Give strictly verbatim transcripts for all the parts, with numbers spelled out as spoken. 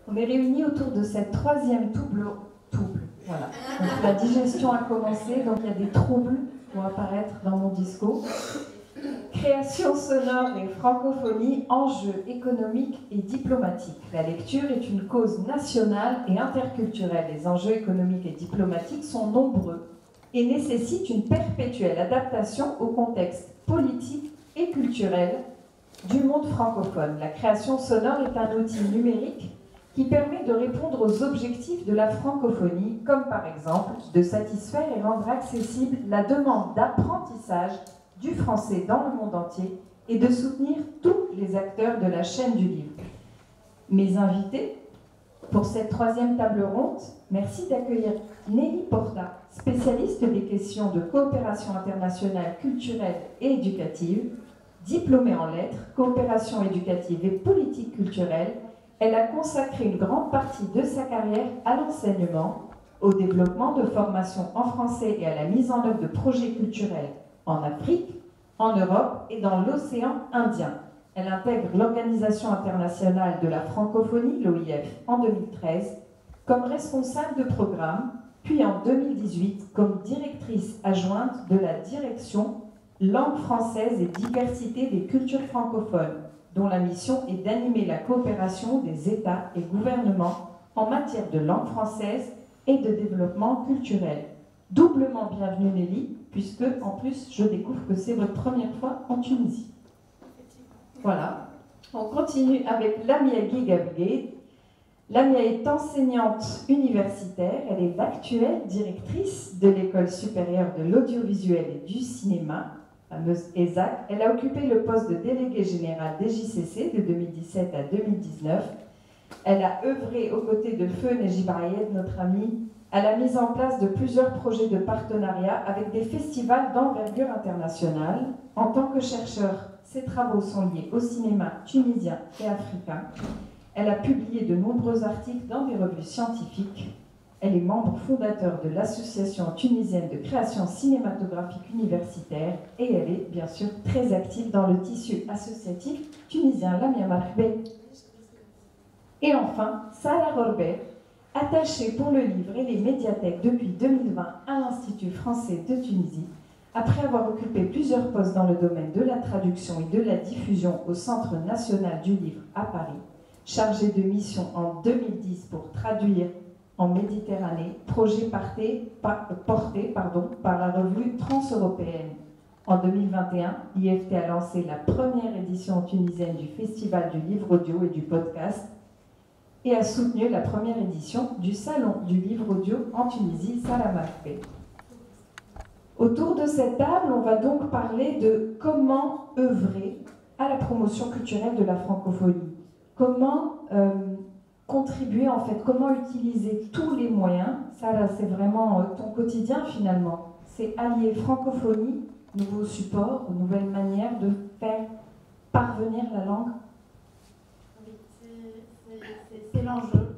On est réunis autour de cette troisième double, double, voilà. Donc la digestion a commencé, donc il y a des troubles qui vont apparaître dans mon discours. Création sonore et francophonie, enjeux économiques et diplomatiques. La lecture est une cause nationale et interculturelle. Les enjeux économiques et diplomatiques sont nombreux et nécessitent une perpétuelle adaptation au contexte politique et culturel du monde francophone. La création sonore est un outil numérique qui permet de répondre aux objectifs de la francophonie, comme par exemple de satisfaire et rendre accessible la demande d'apprentissage du français dans le monde entier et de soutenir tous les acteurs de la chaîne du livre. Mes invités pour cette troisième table ronde, merci d'accueillir Nelly Porta, spécialiste des questions de coopération internationale culturelle et éducative, diplômée en lettres, coopération éducative et politique culturelle. Elle a consacré une grande partie de sa carrière à l'enseignement, au développement de formations en français et à la mise en œuvre de projets culturels en Afrique, en Europe et dans l'océan Indien. Elle intègre l'Organisation internationale de la francophonie, l'O I F, en deux mille treize, comme responsable de programme, puis en deux mille dix-huit comme directrice adjointe de la direction Langue française et diversité des cultures francophones, dont la mission est d'animer la coopération des États et gouvernements en matière de langue française et de développement culturel. Doublement bienvenue Nelly, puisque en plus je découvre que c'est votre première fois en Tunisie. Voilà. On continue avec Lamia Guigabgué. Lamia est enseignante universitaire, elle est l'actuelle directrice de l'École supérieure de l'audiovisuel et du cinéma, fameuse E S A C. Elle a occupé le poste de déléguée générale des J C C de deux mille dix-sept à deux mille dix-neuf. Elle a œuvré aux côtés de Feu Nejibarayed, notre amie, à la mise en place de plusieurs projets de partenariat avec des festivals d'envergure internationale. En tant que chercheur, ses travaux sont liés au cinéma tunisien et africain. Elle a publié de nombreux articles dans des revues scientifiques. Elle est membre fondateur de l'Association tunisienne de création cinématographique universitaire et elle est bien sûr très active dans le tissu associatif tunisien. Lamia Marhbé. Et enfin, Salah Rorbet, attachée pour le livre et les médiathèques depuis deux mille vingt à l'Institut français de Tunisie, après avoir occupé plusieurs postes dans le domaine de la traduction et de la diffusion au Centre national du livre à Paris, chargée de mission en deux mille dix pour traduire en Méditerranée, projet porté, par, porté pardon, par la revue transeuropéenne. En deux mille vingt et un, l'I F T a lancé la première édition tunisienne du Festival du livre audio et du podcast et a soutenu la première édition du Salon du livre audio en Tunisie, Salah Marhbé. Autour de cette table, on va donc parler de comment œuvrer à la promotion culturelle de la francophonie. Comment euh, contribuer, en fait, comment utiliser tous les moyens. Ça, là, c'est vraiment euh, ton quotidien, finalement. C'est allier francophonie, nouveaux supports, nouvelles manières de faire parvenir la langue. Oui, c'est l'enjeu.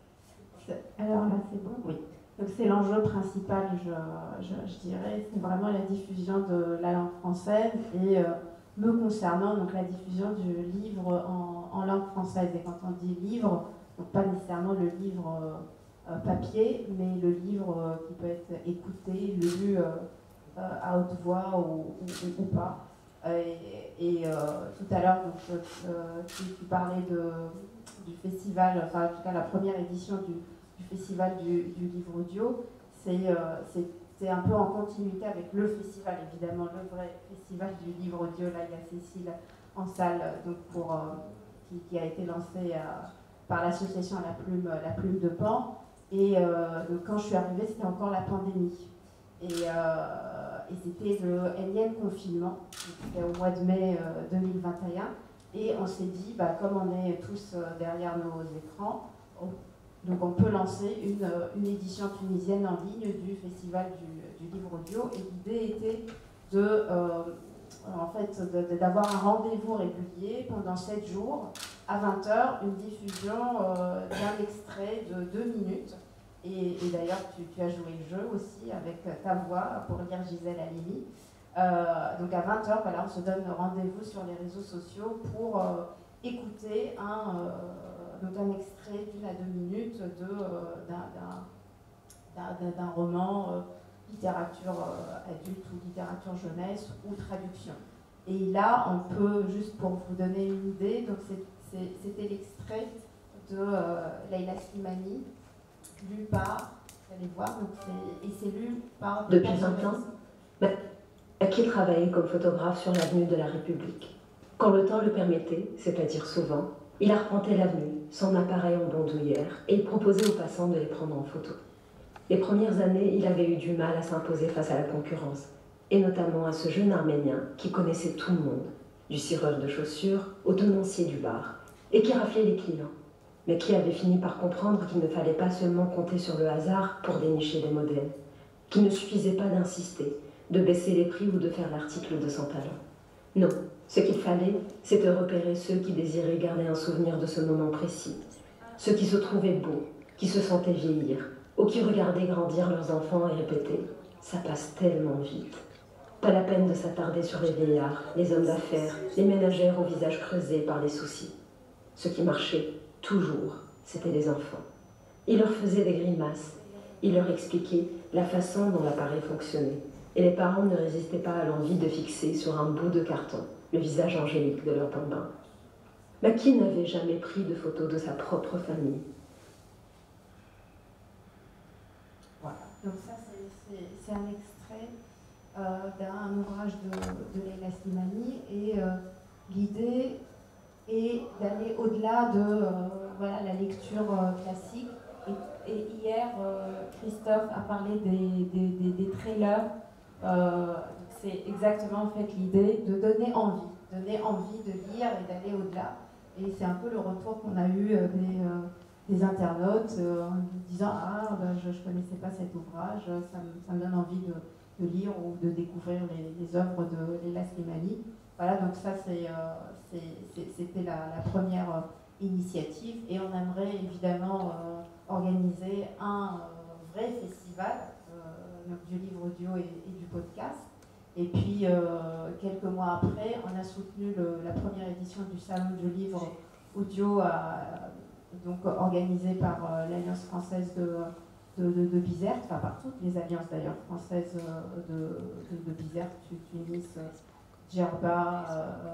Alors là, c'est bon, oui. Donc c'est l'enjeu principal, je, je, je dirais, c'est vraiment la diffusion de la langue française et euh, me concernant, donc la diffusion du livre en, en langue française. Et quand on dit livre, donc pas nécessairement le livre euh, papier, mais le livre euh, qui peut être écouté, lu euh, euh, à haute voix ou, ou, ou pas. Et, et euh, tout à l'heure, euh, tu, tu parlais de, du festival, enfin en tout cas la première édition du du festival du, du livre audio, c'est euh, un peu en continuité avec le festival, évidemment, le vrai festival du livre audio. Là, il y a Cécile en salle, donc pour, euh, qui, qui a été lancée euh, par l'association La Plume, La Plume de Pan. Et euh, donc, quand je suis arrivée, c'était encore la pandémie. Et, euh, et c'était le énième confinement, c'était au mois de mai euh, deux mille vingt et un. Et on s'est dit, bah, comme on est tous euh, derrière nos écrans, on, donc on peut lancer une, une édition tunisienne en ligne du festival du, du livre audio. Et l'idée était de, euh, en fait, d'avoir un rendez-vous régulier pendant sept jours à vingt heures, une diffusion euh, d'un extrait de deux minutes. Et, et d'ailleurs, tu, tu as joué le jeu aussi avec ta voix pour lire Gisèle Halimi. Euh, donc à vingt heures, voilà, on se donne rendez-vous sur les réseaux sociaux pour euh, écouter un... Euh, d'un extrait d'une à deux minutes d'un roman, euh, littérature euh, adulte ou littérature jeunesse ou traduction. Et là, on peut, juste pour vous donner une idée, donc c'était l'extrait de euh, Leila Slimani, lu par, vous allez voir, donc et c'est lu par... Depuis vingt ans, Maki travaillait comme photographe sur l'avenue de la République. Quand le temps le permettait, c'est-à-dire souvent, il arpentait l'avenue, son appareil en bandoulière, et il proposait aux passants de les prendre en photo. Les premières années, il avait eu du mal à s'imposer face à la concurrence, et notamment à ce jeune Arménien qui connaissait tout le monde, du cireur de chaussures au tenancier du bar, et qui raflait les clients, mais qui avait fini par comprendre qu'il ne fallait pas seulement compter sur le hasard pour dénicher des modèles, qu'il ne suffisait pas d'insister, de baisser les prix ou de faire l'article de son talent. Non, ce qu'il fallait, c'était repérer ceux qui désiraient garder un souvenir de ce moment précis, ceux qui se trouvaient beaux, qui se sentaient vieillir, ou qui regardaient grandir leurs enfants et répétaient « ça passe tellement vite ». Pas la peine de s'attarder sur les vieillards, les hommes d'affaires, les ménagères au visage creusé par les soucis. Ce qui marchait, toujours, c'était les enfants. Il leur faisait des grimaces, il leur expliquait la façon dont l'appareil fonctionnait, et les parents ne résistaient pas à l'envie de fixer sur un bout de carton le visage angélique de leur bambin. Maki n'avait jamais pris de photos de sa propre famille. Voilà, donc ça c'est un extrait euh, d'un ouvrage de, de Leila Slimani, et euh, l'idée est d'aller au-delà de euh, voilà, la lecture euh, classique. Et, et hier, euh, Christophe a parlé des, des, des, des trailers. Euh, c'est exactement en fait l'idée de donner envie, donner envie de lire et d'aller au-delà. Et c'est un peu le retour qu'on a eu euh, des, euh, des internautes euh, en disant « Ah, ben, je ne connaissais pas cet ouvrage, ça me, ça me donne envie de, de lire ou de découvrir les, les œuvres de Leila Slimani ». Voilà, donc ça c'est, euh, c'était la, la première euh, initiative, et on aimerait évidemment euh, organiser un euh, vrai festival euh, donc du livre audio et, et du podcast. Et puis, euh, quelques mois après, on a soutenu le, la première édition du Salon du livre audio, à, donc organisé par euh, l'Alliance française de, de, de, de Bizerte, enfin par toutes les alliances d'ailleurs françaises de, de, de Bizerte, Tunis, Djerba, euh,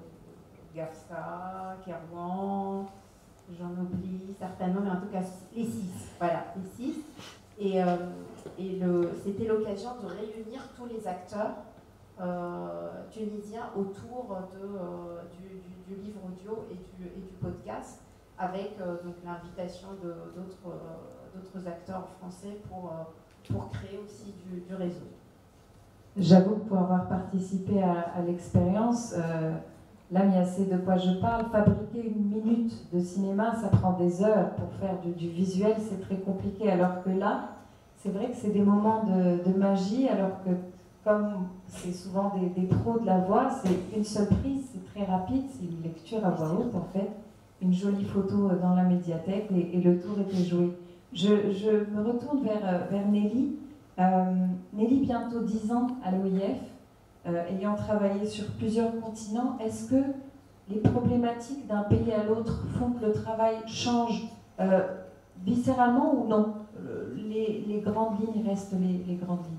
Gafsa, Kerouan, j'en oublie certainement, mais en tout cas les six, voilà, les six. Et, euh, et c'était l'occasion de réunir tous les acteurs euh, tunisiens autour de, euh, du, du, du livre audio et du, et du podcast, avec euh, l'invitation d'autres euh, acteurs français pour, euh, pour créer aussi du, du réseau. J'avoue que pour avoir participé à, à l'expérience, euh, là, il y a assez de quoi je parle. Fabriquer une minute de cinéma, ça prend des heures. Pour faire du, du visuel, c'est très compliqué. Alors que là, c'est vrai que c'est des moments de, de magie, alors que comme c'est souvent des, des pros de la voix, c'est une seule prise, c'est très rapide, c'est une lecture à voix haute en fait, une jolie photo dans la médiathèque, et, et le tour était joué. Je, je me retourne vers, vers Nelly. Euh, Nelly, bientôt dix ans à l'O I F, euh, ayant travaillé sur plusieurs continents, est-ce que les problématiques d'un pays à l'autre font que le travail change euh, viscéralement ou non? les, les grandes lignes restent les, les grandes lignes.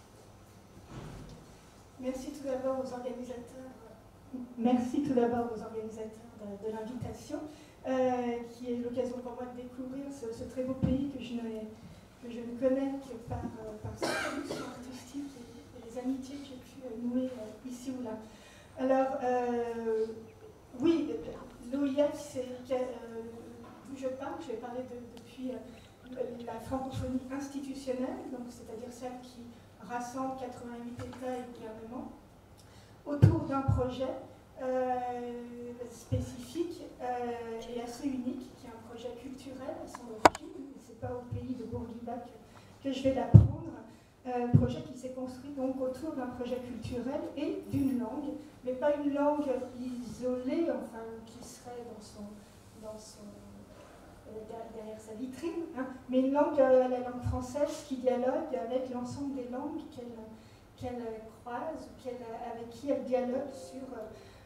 Merci tout d'abord aux organisateurs, merci tout d'abord aux organisateurs de, de l'invitation, euh, qui est l'occasion pour moi de découvrir ce, ce très beau pays que je ne, que je ne connais que par, euh, par sa production artistique et, et les amitiés que j'ai pu nouer euh, ici ou là. Alors, euh, oui, l'O I F, c'est euh, d'où je parle, je vais parler de, depuis euh, la francophonie institutionnelle, donc c'est-à-dire celle qui rassemble quatre-vingt-huit États et gouvernements, autour d'un projet euh, spécifique euh, et assez unique, qui est un projet culturel à son origine. Ce n'est pas au pays de Bourguiba que, que je vais l'apprendre. Un euh, projet qui s'est construit donc autour d'un projet culturel et d'une langue, mais pas une langue isolée, enfin, qui serait dans son, dans son derrière sa vitrine, hein, mais une langue, euh, la langue française, qui dialogue avec l'ensemble des langues qu'elle qu'elle croise, qu'elle, avec qui elle dialogue sur,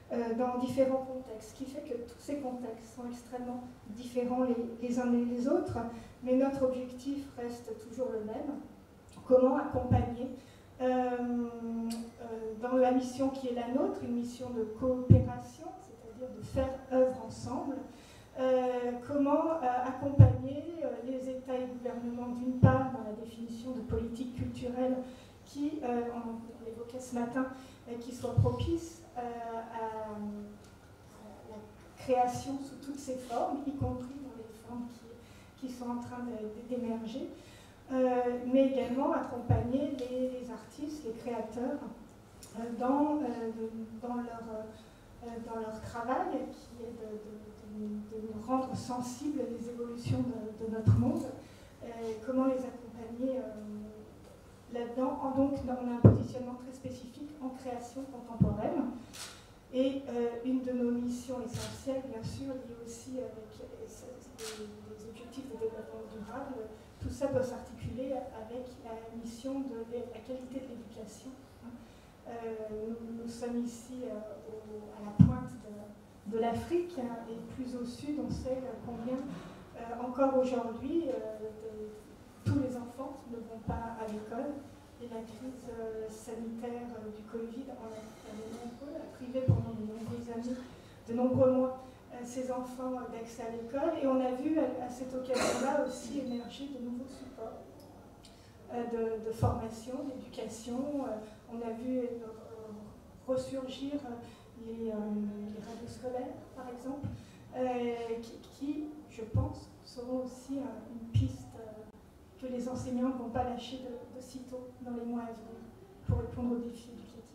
euh, dans différents contextes, ce qui fait que tous ces contextes sont extrêmement différents les, les uns et les autres, mais notre objectif reste toujours le même, comment accompagner euh, euh, dans la mission qui est la nôtre, une mission de coopération, c'est-à-dire de faire œuvre ensemble, euh, comment euh, accompagner euh, les États et gouvernements d'une part dans la définition de politique culturelle qui, euh, on l'évoquait ce matin, euh, qui soit propice euh, à, à la création sous toutes ses formes, y compris dans les formes qui, qui sont en train d'émerger, euh, mais également accompagner les, les artistes, les créateurs euh, dans, euh, de, dans, leur, euh, dans leur travail, qui est de, de, de, de nous rendre sensibles aux évolutions de, de notre monde, euh, comment les accompagner euh, là-dedans. Donc, on a un positionnement très spécifique en création contemporaine. Et euh, une de nos missions essentielles, bien sûr, liée aussi avec les, les objectifs de développement durable, tout ça doit s'articuler avec la mission de la qualité de l'éducation. Euh, nous, nous sommes ici euh, au, à la pointe de, de l'Afrique, hein, et plus au sud, on sait combien, euh, encore aujourd'hui, euh, tous les enfants ne vont pas à l'école. Et la crise euh, sanitaire euh, du Covid en a, a privé pendant de nombreuses années, de nombreux mois, euh, ces enfants euh, d'accès à l'école. Et on a vu à, à cette occasion-là aussi émerger de nouveaux supports euh, de, de formation, d'éducation. Euh, on a vu euh, ressurgir les, euh, les radios scolaires, par exemple, euh, qui, qui, je pense, seront aussi euh, une piste que les enseignants ne vont pas lâcher de, de sitôt dans les mois à venir pour répondre aux défis éducatifs.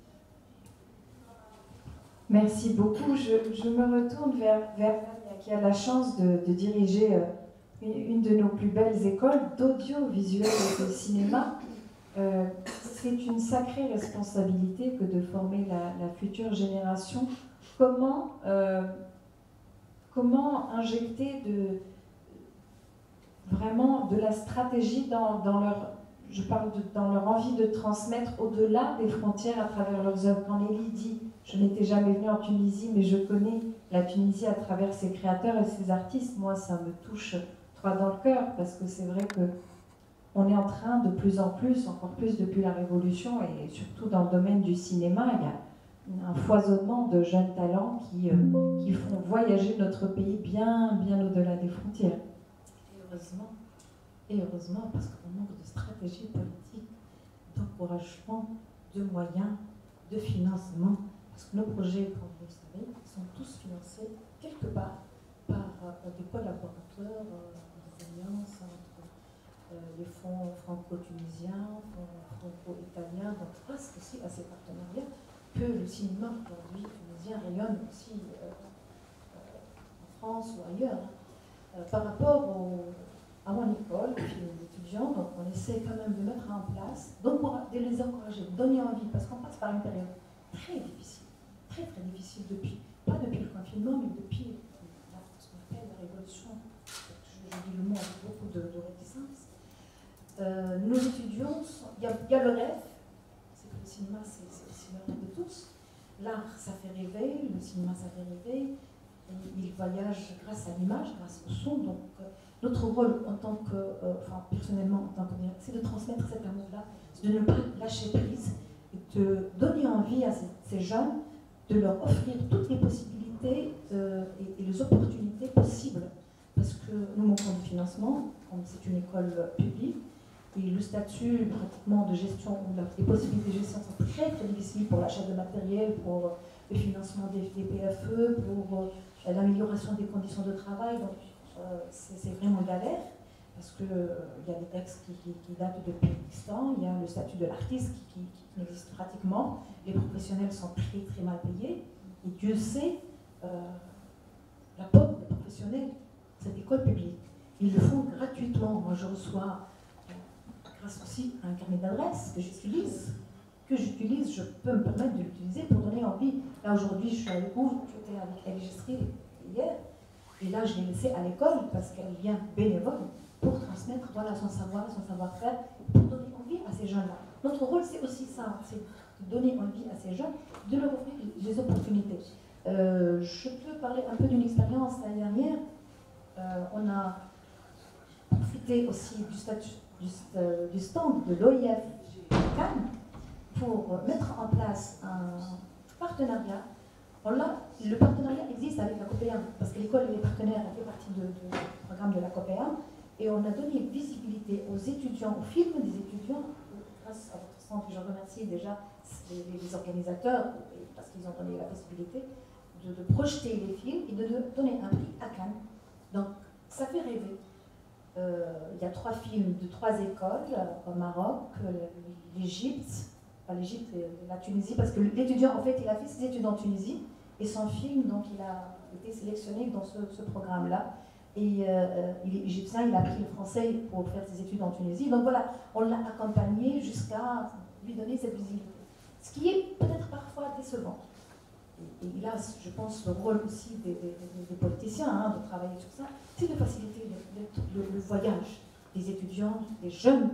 Merci beaucoup. Je, je me retourne vers, vers Vania, qui a la chance de, de diriger une, une de nos plus belles écoles d'audiovisuel et de cinéma. Euh, c'est une sacrée responsabilité que de former la, la future génération. Comment, euh, comment injecter de vraiment de la stratégie dans, dans leur, je parle de, dans leur envie de transmettre au-delà des frontières à travers leurs œuvres. Quand Nelly dit, je n'étais jamais venue en Tunisie, mais je connais la Tunisie à travers ses créateurs et ses artistes, moi ça me touche droit dans le cœur, parce que c'est vrai que on est en train de plus en plus, encore plus depuis la Révolution, et surtout dans le domaine du cinéma, il y a un foisonnement de jeunes talents qui, euh, qui font voyager notre pays bien, bien au-delà des frontières. Heureusement, et heureusement, parce qu'on manque de stratégie politique, d'encouragement, de moyens, de financement, parce que nos projets, comme vous le savez, sont tous financés quelque part par euh, des collaborateurs, euh, des alliances entre euh, les fonds franco-tunisiens, fonds franco-italiens, donc grâce aussi à ces partenariats que le cinéma aujourd'hui tunisien rayonne aussi euh, euh, en France ou ailleurs. Euh, par rapport au, à mon école, les étudiants, donc on essaie quand même de mettre en place, donc pour de les encourager, de donner envie, parce qu'on passe par une période très difficile, très très difficile depuis, pas depuis le confinement, mais depuis la, ce qu'on appelle la révolution, je, je dis le mot avec beaucoup de, de réticence. Euh, nos étudiants, il y, y a le rêve, c'est que le cinéma c'est aussi le rêve de tous, l'art ça fait rêver, le cinéma ça fait rêver. Il voyage grâce à l'image, grâce au son. Donc, euh, notre rôle en tant que, euh, enfin, personnellement, en tant que c'est de transmettre cet amour-là, c'est de ne pas lâcher prise, et de donner envie à ces, ces jeunes, de leur offrir toutes les possibilités euh, et, et les opportunités possibles. Parce que nous manquons de financement, comme c'est une école publique, et le statut pratiquement de gestion, les possibilités de gestion sont très très difficiles pour l'achat de matériel, pour le financement des, des P F E, pour euh, l'amélioration des conditions de travail. Donc euh, c'est vraiment galère, parce qu'il euh, y a des textes qui, qui, qui datent depuis X temps, il y a le statut de l'artiste qui, qui, qui n'existe pratiquement, les professionnels sont très très mal payés, et Dieu sait euh, la pauvre des professionnels, cette école publique. Ils le font gratuitement. Moi je reçois, grâce aussi à un carnet d'adresses que j'utilise, que j'utilise, je peux me permettre de l'utiliser pour donner envie. Là aujourd'hui, je suis avec vous, j'étais avec Elie Gestri hier, et là je l'ai laissée à l'école parce qu'elle vient bénévole pour transmettre voilà, son savoir, son savoir-faire, pour donner envie à ces jeunes-là. Notre rôle, c'est aussi ça, c'est de donner envie à ces jeunes, de leur offrir les opportunités. Euh, je peux parler un peu d'une expérience l'année dernière. Euh, on a profité aussi du, statut, du, euh, du stand de l'O I F Cannes pour mettre en place un partenariat. On a, le partenariat existe avec la Copéam, parce que l'école est partenaire, elle fait partie de, de, du programme de la Copéam, et on a donné visibilité aux étudiants, aux films des étudiants, grâce à votre centre, je remercie déjà les, les organisateurs, parce qu'ils ont donné la possibilité de, de projeter les films et de, de donner un prix à Cannes. Donc, ça fait rêver. Euh, il y a trois films de trois écoles, au Maroc, l'Égypte, pas l'Égypte, la Tunisie, parce que l'étudiant, en fait, il a fait ses études en Tunisie, et son film, donc, il a été sélectionné dans ce, ce programme-là. Et euh, il est égyptien, il a appris le français pour faire ses études en Tunisie. Donc voilà, on l'a accompagné jusqu'à lui donner cette visibilité. Ce qui est peut-être parfois décevant. Et, et là, je pense, le rôle aussi des, des, des politiciens, hein, de travailler sur ça, c'est de faciliter le, le, le voyage des étudiants, des jeunes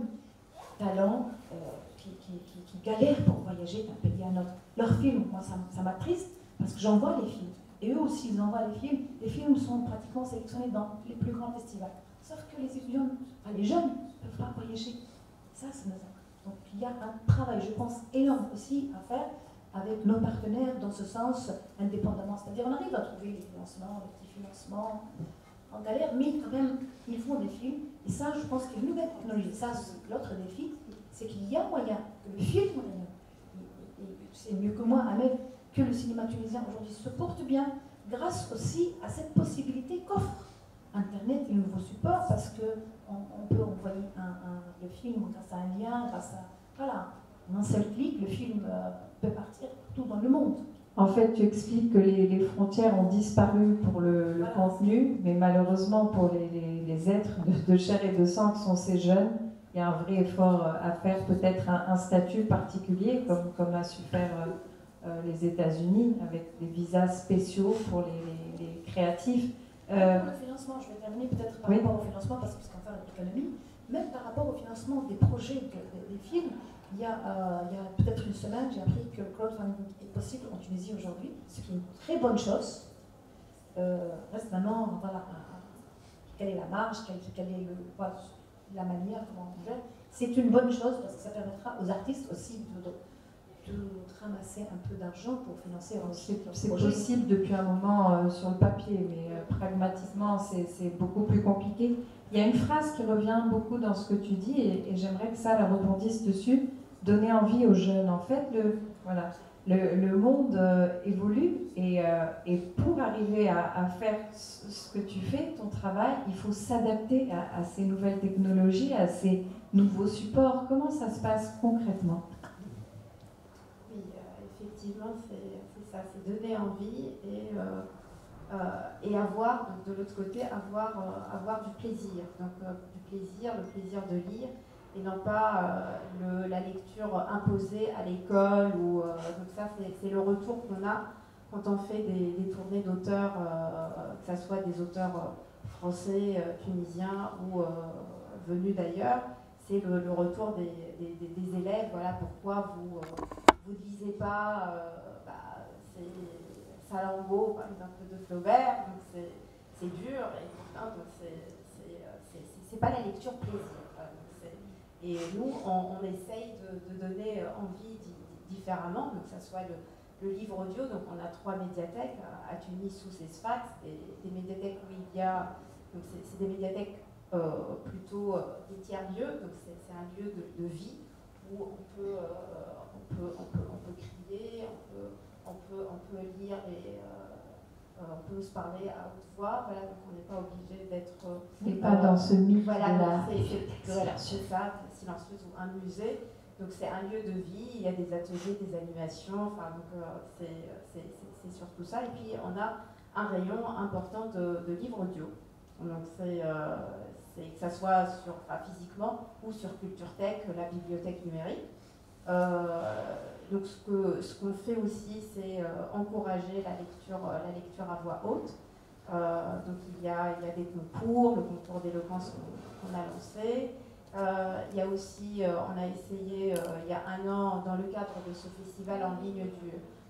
talents euh, qui, qui, qui, qui galèrent pour voyager d'un pays à un autre. Leurs films, moi, ça m'attriste parce que j'en vois les films. Et eux aussi, ils envoient les films. Les films sont pratiquement sélectionnés dans les plus grands festivals. Sauf que les étudiants, enfin les jeunes, ne peuvent pas voyager. Ça, c'est nos... Donc il y a un travail, je pense, énorme aussi à faire avec nos partenaires dans ce sens, indépendamment. C'est-à-dire, on arrive à trouver les financements, les petits financements en galère, mais quand même, ils font des films. Et ça, je pense qu'il y a une nouvelle technologie. Ça, l'autre défi, c'est qu'il y a moyen que le film, et, et, et c'est mieux que moi, Ahmed, que le cinéma tunisien aujourd'hui se porte bien grâce aussi à cette possibilité qu'offre Internet et le nouveau support, parce qu'on on peut envoyer un, un, le film grâce à un lien, grâce à... Voilà, en un seul clic, le film euh, peut partir partout dans le monde. En fait, tu expliques que les, les frontières ont disparu pour le, le voilà. contenu, mais malheureusement pour les, les, les êtres de, de chair et de sang que sont ces jeunes, il y a un vrai effort à faire, peut-être un, un statut particulier, comme, comme a su faire... Euh, Euh, les États-Unis avec des visas spéciaux pour les, les, les créatifs. Euh, pour le financement, je vais terminer peut-être par oui. rapport au financement, parce que c'est qu'en faire l'économie, même par rapport au financement des projets, des, des films, il y a, euh, il y a peut-être une semaine, j'ai appris que le crowdfunding est possible en Tunisie aujourd'hui, ce qui est une très bonne chose. Euh, reste maintenant, voilà, quelle est la marge, quelle, quelle est le, voilà, la manière, comment on gère. C'est une bonne chose parce que ça permettra aux artistes aussi de, de de ramasser un peu d'argent pour financer ensuite leur C'est projet. possible depuis un moment euh, sur le papier, mais euh, pragmatiquement, c'est beaucoup plus compliqué. Il y a une phrase qui revient beaucoup dans ce que tu dis, et, et j'aimerais que ça la rebondisse dessus, donner envie aux jeunes. En fait, le, voilà, le, le monde euh, évolue, et, euh, et pour arriver à, à faire ce que tu fais, ton travail, il faut s'adapter à, à ces nouvelles technologies, à ces nouveaux supports. Comment ça se passe concrètement ? Effectivement, c'est ça, c'est donner envie et, euh, euh, et avoir, donc de l'autre côté, avoir, euh, avoir du plaisir. Donc euh, du plaisir, le plaisir de lire, et non pas euh, le, la lecture imposée à l'école. Ou euh, donc ça, c'est le retour qu'on a quand on fait des, des tournées d'auteurs, euh, que ce soit des auteurs français, euh, tunisiens ou euh, venus d'ailleurs. C'est le, le retour des, des, des élèves. Voilà pourquoi vous... Euh, vous ne lisez pas, euh, bah, c'est Salammbô, par exemple, de Flaubert, donc c'est dur, et pourtant, c'est pas la lecture plaisir. Voilà, et nous, on, on essaye de, de donner envie différemment, donc que ce soit le, le livre audio, donc on a trois médiathèques, à Tunis, Sousse et Sfax, des, des médiathèques où il y a, donc c'est des médiathèques euh, plutôt euh, des tiers-lieux, donc c'est un lieu de, de vie où on peut... Euh, On peut, on, peut, on peut crier, on peut, on peut, on peut lire et euh, on peut se parler à haute voix. Voilà, donc on n'est pas obligé d'être. Et euh, pas dans ce mythe. Voilà, voilà, c'est ça, silencieuse ou un musée. Donc c'est un lieu de vie. Il y a des ateliers, des animations. Enfin, donc euh, c'est surtout ça. Et puis on a un rayon important de, de livres audio. Donc c'est euh, que ça soit sur, enfin, physiquement ou sur Culture Tech, la bibliothèque numérique. Euh, donc ce qu'on ce qu'on fait aussi, c'est euh, encourager la lecture, euh, la lecture à voix haute. Euh, donc il y, a, il y a des concours, le concours d'éloquence qu'on qu'on a lancé. Euh, il y a aussi, euh, on a essayé euh, il y a un an, dans le cadre de ce festival en ligne du,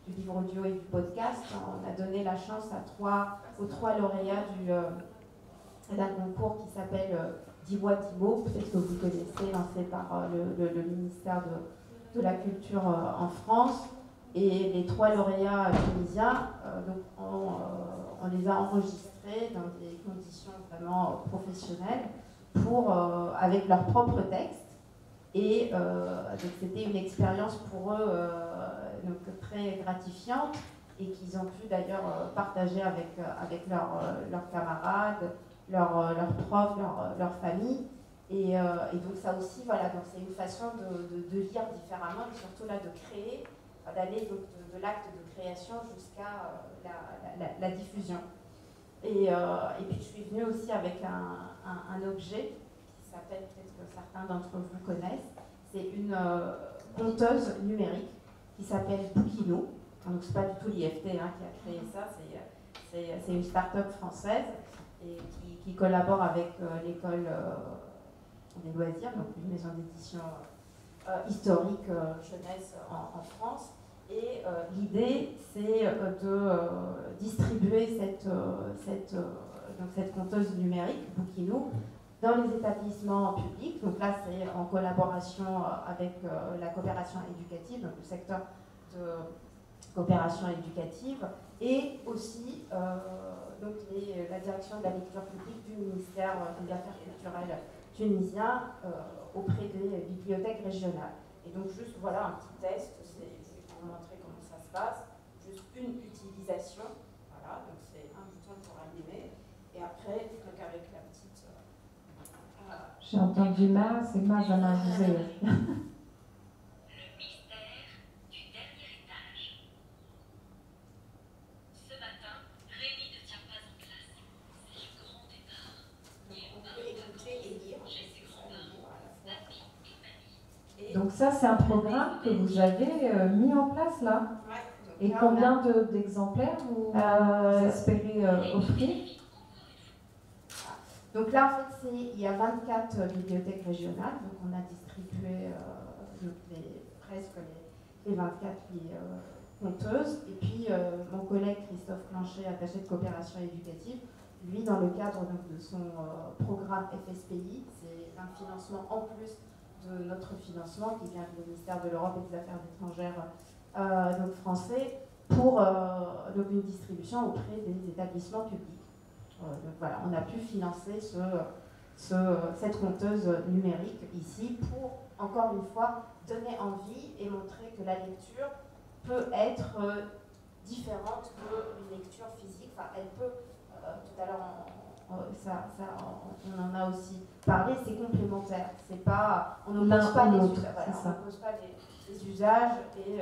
du livre audio et du podcast. On a donné la chance à trois, aux trois lauréats du, euh, d'un concours qui s'appelle euh, Dis-moi Dimo, peut-être que vous connaissez, lancé par euh, le, le, le ministère de, de la Culture euh, en France. Et les trois lauréats tunisiens, euh, donc on, euh, on les a enregistrés dans des conditions vraiment professionnelles pour, euh, avec leurs propres textes. Et euh, donc c'était une expérience pour eux euh, donc très gratifiante et qu'ils ont pu d'ailleurs euh, partager avec, euh, avec leurs euh, leurs camarades, leurs euh, leurs profs, leurs leur famille. Et, euh, et donc ça aussi, voilà, donc c'est une façon de, de, de lire différemment et surtout là de créer, d'aller de, de, de l'acte de création jusqu'à euh, la, la, la, la diffusion. Et, euh, et puis je suis venue aussi avec un, un, un objet qui s'appelle, peut-être que certains d'entre vous connaissent, c'est une euh, conteuse numérique qui s'appelle Bookino. Donc c'est pas du tout l'I F T hein, qui a créé ça, c'est une start-up française et qui, qui collabore avec euh, l'école euh, des loisirs, donc une maison d'édition euh, historique euh, jeunesse en, en France. Et euh, l'idée, c'est euh, de euh, distribuer cette, euh, cette, euh, donc cette conteuse numérique, Bookino, dans les établissements publics. Donc là, c'est en collaboration euh, avec euh, la coopération éducative, donc le secteur de coopération éducative, et aussi euh, donc les, la direction de la lecture publique du ministère des Affaires culturelles tunisien euh, auprès des bibliothèques régionales. Et donc juste, voilà, un petit test, c'est pour vous montrer comment ça se passe, juste une utilisation, voilà, donc c'est un bouton pour allumer, et après, donc avec la petite... Euh, J'ai entendu ma, c'est ma, j'en ai avisé. Donc ça, c'est un programme que vous avez euh, mis en place là. Ouais, et combien d'exemplaires de, vous, euh, vous espérez euh, offrir? Donc là, en fait, il y a vingt-quatre bibliothèques régionales. Donc on a distribué euh, les, presque les, les vingt-quatre euh, conteuses. Et puis euh, mon collègue Christophe Planchet, attaché de coopération éducative, lui, dans le cadre donc, de son euh, programme F S P I, c'est un financement en plus de notre financement qui vient du ministère de l'Europe et des Affaires étrangères euh, donc français pour euh, donc une distribution auprès des établissements publics. Euh, donc voilà, on a pu financer ce, ce, cette conteuse numérique ici pour, encore une fois, donner envie et montrer que la lecture peut être euh, différente qu'une lecture physique. Enfin, elle peut, euh, tout à l'heure, Ça, ça, on en a aussi parlé, c'est complémentaire. C'est pas, on n'oppose pas, les, voilà, pas les, les usages et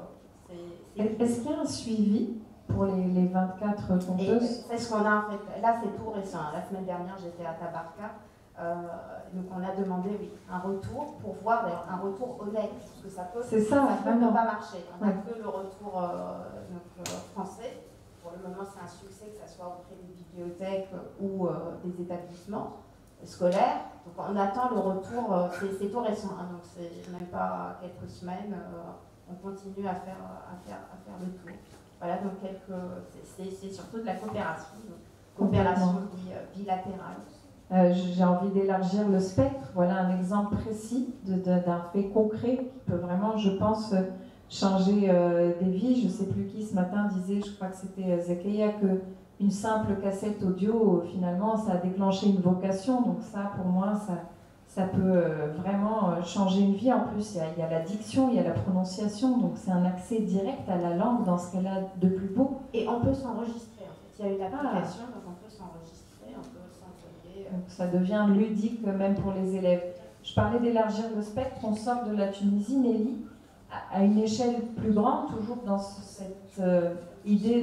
euh, c'est. Est-ce qu'il y a un suivi pour les, les vingt-quatre conteuses? C'est ce qu'on a en fait. Là, c'est tout récent. La semaine dernière, j'étais à Tabarka. Euh, donc, on a demandé oui, un retour pour voir d'ailleurs un retour honnête, parce que ça peut, ça, ça peut ne pas marcher. On n'a ouais. que le retour euh, donc, euh, français. Pour le moment, c'est un succès, que ce soit auprès des bibliothèques ou euh, des établissements scolaires. Donc, on attend le retour, euh, c'est tout récent, hein, donc c'est même pas quelques semaines. Euh, on continue à faire, à, faire, à faire le tour. Voilà, donc c'est surtout de la coopération, donc, coopération bilatérale. Euh, J'ai envie d'élargir le spectre. Voilà un exemple précis d'un fait concret qui peut vraiment, je pense, changer euh, des vies. Je ne sais plus qui ce matin disait, je crois que c'était Zekeya, qu'une simple cassette audio, finalement, ça a déclenché une vocation. Donc ça, pour moi, ça, ça peut euh, vraiment changer une vie. En plus, il y a, il y a la diction, il y a la prononciation. Donc c'est un accès direct à la langue dans ce qu'elle a de plus beau. Et on peut s'enregistrer, en fait. Il y a une application, ah. donc on peut s'enregistrer, on peut s'envoyer. Donc ça devient ludique même pour les élèves. Je parlais d'élargir le spectre, on sort de la Tunisie, Nelly, à une échelle plus grande, toujours dans cette euh, idée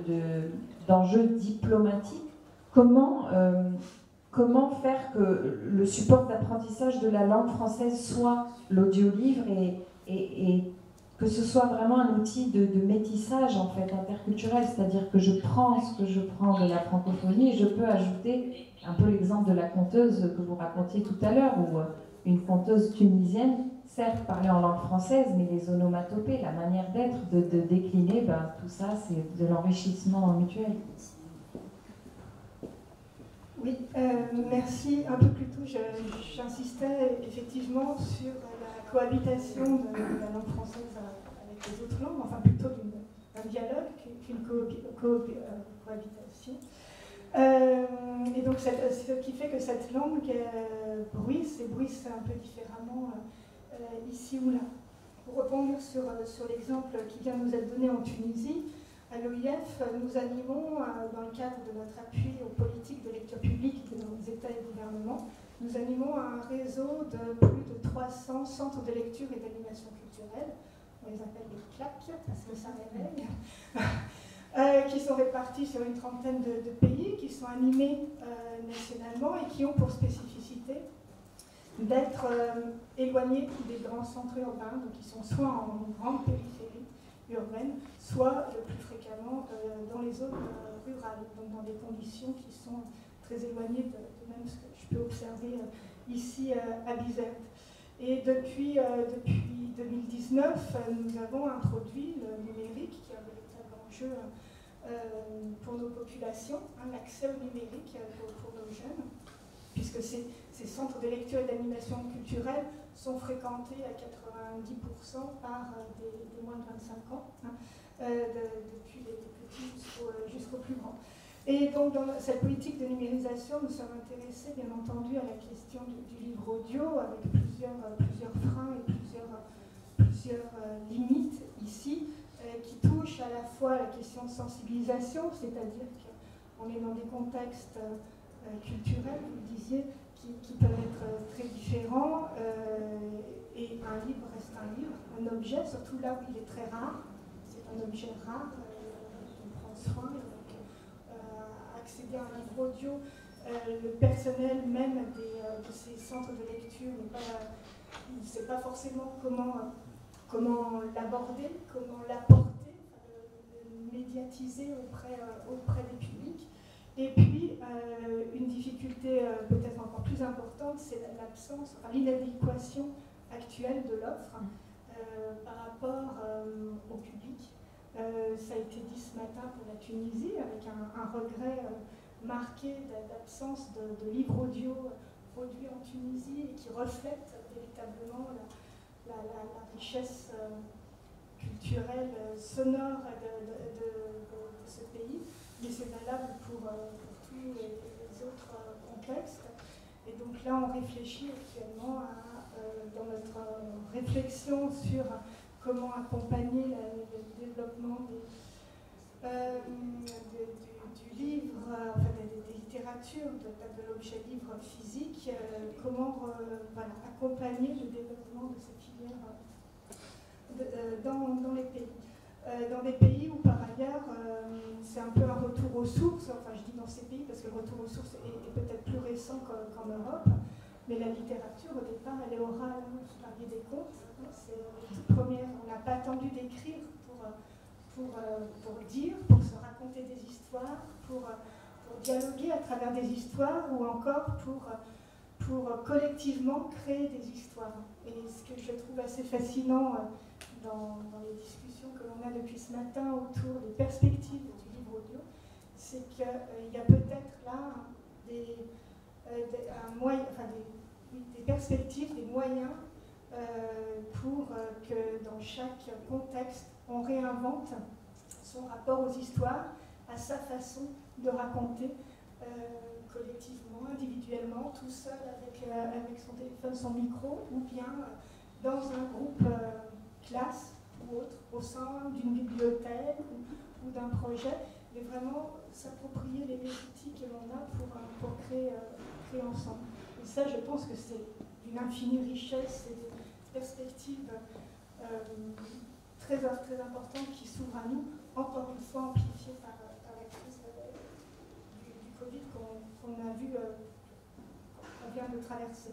d'enjeu de, de, diplomatique. Comment, euh, comment faire que le support d'apprentissage de la langue française soit l'audiolivre et, et, et que ce soit vraiment un outil de, de métissage en fait, interculturel, c'est-à-dire que je prends ce que je prends de la francophonie et je peux ajouter un peu l'exemple de la conteuse que vous racontiez tout à l'heure, où une conteuse tunisienne certes parler en langue française, mais les onomatopées, la manière d'être, de, de décliner, ben, tout ça, c'est de l'enrichissement mutuel. Oui, euh, merci. Un peu plus tôt, j'insistais effectivement sur la cohabitation de, de la langue française avec les autres langues, enfin plutôt d'un dialogue qu'une co co cohabitation. Euh, et donc, cette, ce qui fait que cette langue euh, bruisse, et bruisse un peu différemment euh, ici ou là. Pour rebondir sur, sur l'exemple qui vient nous être donné en Tunisie, à l'O I F, nous animons, euh, dans le cadre de notre appui aux politiques de lecture publique de nos États et gouvernements, nous animons un réseau de plus de trois cents centres de lecture et d'animation culturelle. On les appelle les claques, parce que ça réveille. Euh, qui sont répartis sur une trentaine de, de pays, qui sont animés euh, nationalement et qui ont pour spécificité d'être euh, éloignés des grands centres urbains, donc ils sont soit en grande périphérie urbaine, soit le plus fréquemment euh, dans les zones euh, rurales, donc dans des conditions qui sont très éloignées de, de même ce que je peux observer euh, ici euh, à Bizerte. Et depuis, euh, depuis deux mille dix-neuf, euh, nous avons introduit le numérique, qui est un véritable enjeu euh, pour nos populations, hein, l'accès au numérique euh, pour, pour nos jeunes, puisque ces, ces centres de lecture et d'animation culturelle sont fréquentés à quatre-vingt-dix pour cent par euh, des, des moins de vingt-cinq ans, hein, euh, de, depuis les, les petits jusqu'aux jusqu'aux plus grands. Et donc, dans cette politique de numérisation, nous sommes intéressés, bien entendu, à la question du, du livre audio, avec plusieurs, plusieurs freins et plusieurs, plusieurs euh, limites ici, euh, qui touchent à la fois à la question de sensibilisation, c'est-à-dire qu'on est dans des contextes euh, culturels, vous le disiez, qui, qui peuvent être très différents, euh, et un livre reste un livre, un objet, surtout là où il est très rare, c'est un objet rare, euh, on prend soin. Accéder à un livre audio, euh, le personnel même des, euh, de ces centres de lecture ne sait pas forcément comment, euh, comment l'aborder, comment l'apporter, euh, le médiatiser auprès, euh, auprès des publics. Et puis, euh, une difficulté euh, peut-être encore plus importante, c'est l'absence, enfin, l'inadéquation actuelle de l'offre euh, par rapport euh, au public. Euh, ça a été dit ce matin pour la Tunisie, avec un, un regret euh, marqué d'absence de, de livres audio produits en Tunisie et qui reflètent véritablement la, la, la, la richesse euh, culturelle, euh, sonore de, de, de, de, de ce pays. Mais c'est valable pour, euh, pour tous les, les autres euh, contextes. Et donc là, on réfléchit actuellement à, euh, dans notre euh, réflexion sur comment accompagner le, le développement des, euh, de, du, du livre, euh, enfin des, des littératures, de, de l'objet livre physique, euh, comment euh, voilà, accompagner le développement de cette filière euh, de, euh, dans, dans les pays. Euh, dans des pays où par ailleurs euh, c'est un peu un retour aux sources, enfin je dis dans ces pays parce que le retour aux sources est, est peut-être plus récent qu'en qu'en Europe, mais la littérature au départ elle est orale, hein, vous parliez des contes, hein, c'est la toute première, on n'a pas attendu d'écrire pour, pour, pour dire, pour se raconter des histoires, pour, pour dialoguer à travers des histoires ou encore pour, pour collectivement créer des histoires. Et ce que je trouve assez fascinant dans, dans les discussions que l'on a depuis ce matin autour des perspectives du livre audio, c'est qu'il euh, y a peut-être là des, euh, des, un moyen, enfin des, des perspectives, des moyens euh, pour euh, que dans chaque contexte, on réinvente son rapport aux histoires, à sa façon de raconter euh, collectivement, individuellement, tout seul avec, euh, avec son téléphone, son micro, ou bien euh, dans un groupe euh, classe ou autre, au sein d'une bibliothèque ou, ou d'un projet, mais vraiment s'approprier les, les outils que l'on a pour, pour créer, euh, créer ensemble. Et ça, je pense que c'est d'une infinie richesse et des perspectives euh, très, très importantes qui s'ouvrent à nous, encore une fois amplifiées par, par la crise euh, du, du Covid qu'on qu'on a vu, euh, qu'on vient de traverser.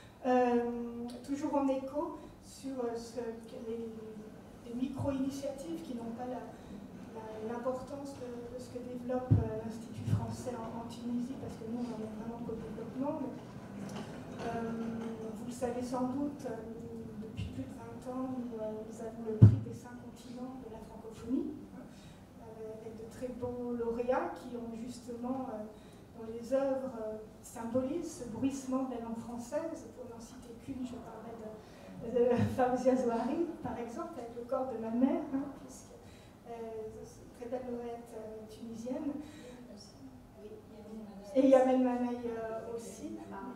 Euh, toujours en écho sur euh, ce, les, les micro-initiatives qui n'ont pas l'importance de, de ce que développe euh, l'Institut français en, en Tunisie, parce que nous, on en est vraiment qu'au développement. Mais, euh, vous le savez sans doute, euh, depuis temps, nous, euh, nous avons le prix des cinq continents de la francophonie, hein, euh, avec de très beaux lauréats qui ont justement, euh, dont les œuvres euh, symbolisent ce bruissement de la langue française. Pour n'en citer qu'une, je parlais de, de Fawzia Zouhari, par exemple, avec le corps de ma mère, hein, puisque euh, c'est une très belle lauréate euh, tunisienne. Et Yamen Manaï euh, aussi.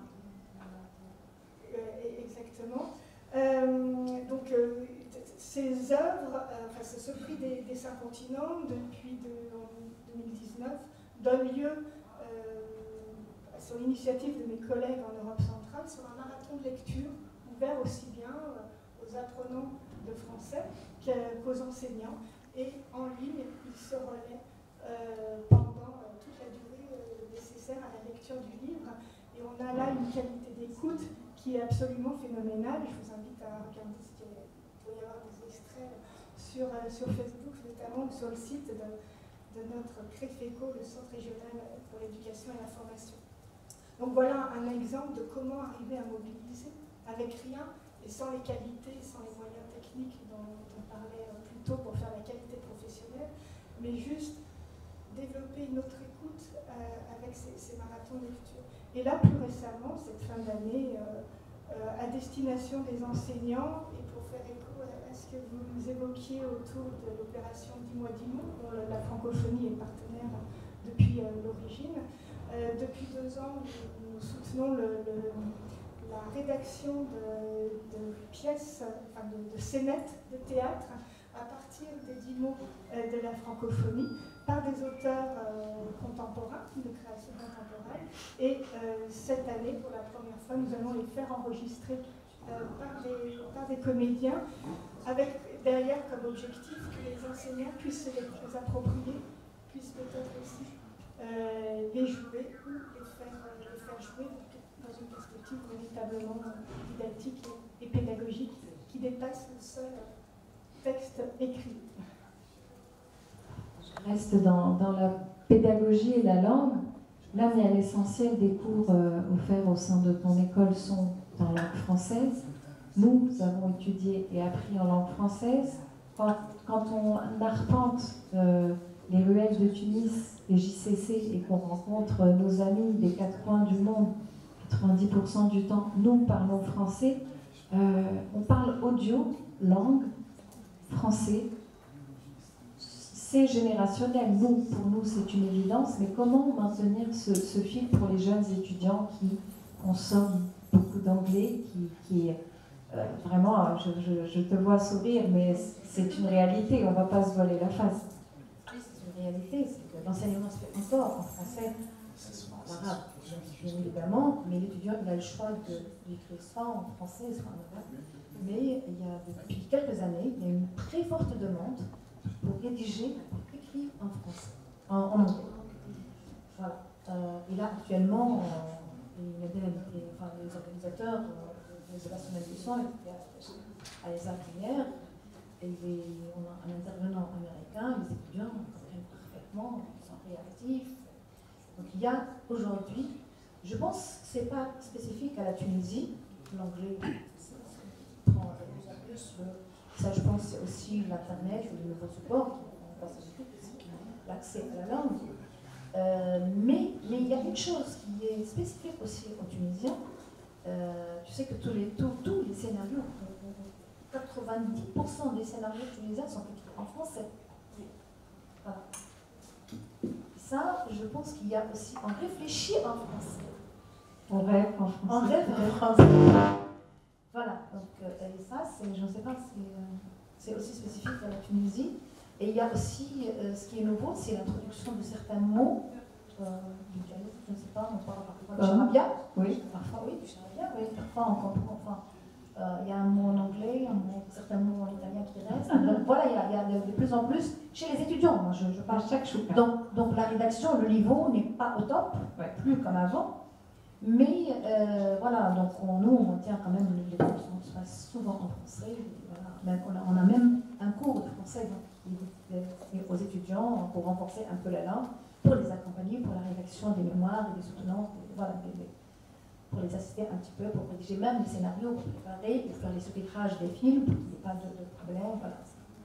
Euh, exactement. Euh, donc, euh, ces œuvres, euh, enfin, ce prix des, des cinq continents, depuis de, deux mille dix-neuf, donne lieu, euh, sur l'initiative de mes collègues en Europe centrale, sur un marathon de lecture ouvert aussi bien euh, aux apprenants de français qu'aux enseignants. Et en ligne, il se relaie euh, pendant euh, toute la durée euh, nécessaire à la lecture du livre. Et on a là une qualité d'écoute qui est absolument phénoménale. Je vous invite à regarder ce qu'il y a. Il doit y avoir des extraits sur, euh, sur Facebook, notamment, ou sur le site de, de notre CREFECO, le Centre régional pour l'éducation et la formation. Donc voilà un exemple de comment arriver à mobiliser avec rien et sans les qualités, sans les moyens techniques dont on parlait plus tôt pour faire la qualité professionnelle, mais juste développer une autre écoute euh, avec ces, ces marathons de lecture. Et là, plus récemment, cette fin d'année, euh, euh, à destination des enseignants, et pour faire écho à ce que vous évoquiez autour de l'opération Dis-moi Dis-moi, dont la francophonie est partenaire depuis euh, l'origine, euh, depuis deux ans, nous, nous soutenons le, le, la rédaction de, de pièces, enfin de, de scénettes de théâtre à partir des dix mots euh, de la francophonie, par des auteurs euh, contemporains, de création contemporaine. Et euh, cette année, pour la première fois, nous allons les faire enregistrer euh, par, des, par des comédiens, avec derrière comme objectif que les enseignants puissent les, les approprier, puissent peut-être aussi euh, les jouer ou les faire, euh, les faire jouer dans une perspective véritablement didactique et, et pédagogique qui dépasse le seul texte écrit. Je reste dans, dans la pédagogie et la langue. Là, il y a l'essentiel des cours euh, offerts au sein de ton école sont en langue française. Nous avons étudié et appris en langue française. Quand, quand on arpente euh, les ruelles de Tunis, les J C C, et qu'on rencontre nos amis des quatre coins du monde, quatre-vingt-dix pour cent du temps, nous parlons français. Euh, on parle audio, langue, français. C'est générationnel. Nous, pour nous, c'est une évidence. Mais comment maintenir ce, ce fil pour les jeunes étudiants qui consomment beaucoup d'anglais, qui, qui euh, vraiment, je, je, je te vois sourire, mais c'est une réalité. On ne va pas se voiler la face. Oui, c'est une réalité. C'est que l'enseignement se fait encore en français, en arabe, bien évidemment, mais l'étudiant il a le choix d'écrire soit en français, soit en arabe. Mais il y a, depuis quelques années, il y a une très forte demande pour rédiger, pour écrire en français, en, en anglais. Voilà. Euh, et là, actuellement, euh, il y a des, des, enfin, les organisateurs euh, de Sébastien Buisson étaient à les hier, et les, on a un intervenant américain, les étudiants comprennent parfaitement, ils sont réactifs. Donc il y a aujourd'hui, je pense que ce n'est pas spécifique à la Tunisie, l'anglais prend de plus en plus le. Ça, je pense, c'est aussi l'Internet, le nouveau support qui facilite l'accès à la langue. Euh, mais, mais il y a une chose qui est spécifique aussi aux Tunisiens. Euh, tu sais que tous les, tous, tous les scénarios, quatre-vingt-dix pour cent des scénarios tunisiens sont écrits en français. Voilà. Ça, je pense qu'il y a aussi, on réfléchit en français. On rêve en français. On rêve en français. Voilà, donc euh, et ça, je ne sais pas, c'est euh, aussi spécifique à la Tunisie. Et il y a aussi, euh, ce qui est nouveau, c'est l'introduction de certains mots, euh, du dialecte, je ne sais pas, on parle parfois du charabia. Oui. Parfois, oui, du charabia, oui. Parfois, on comprend, enfin, euh, il y a un mot en anglais, un mot, certains mots en italien qui restent. Donc voilà, il y a, il y a de, de plus en plus chez les étudiants. Moi, je, je parle chaque chouka. Donc, donc la rédaction, le niveau n'est pas au top, ouais. Plus comme avant. Mais euh, voilà, donc on, nous on tient quand même, les cours se passent souvent en français. Voilà. Même, on, a, on a même un cours de français donc, aux étudiants pour renforcer un peu la langue, pour les accompagner pour la rédaction des mémoires et des soutenances, voilà, des, des, pour les assister un petit peu, pour rédiger même les scénarios, pour préparer, pour faire les sous-titrages des films, pour qu'il n'y ait pas de, de problème. Voilà.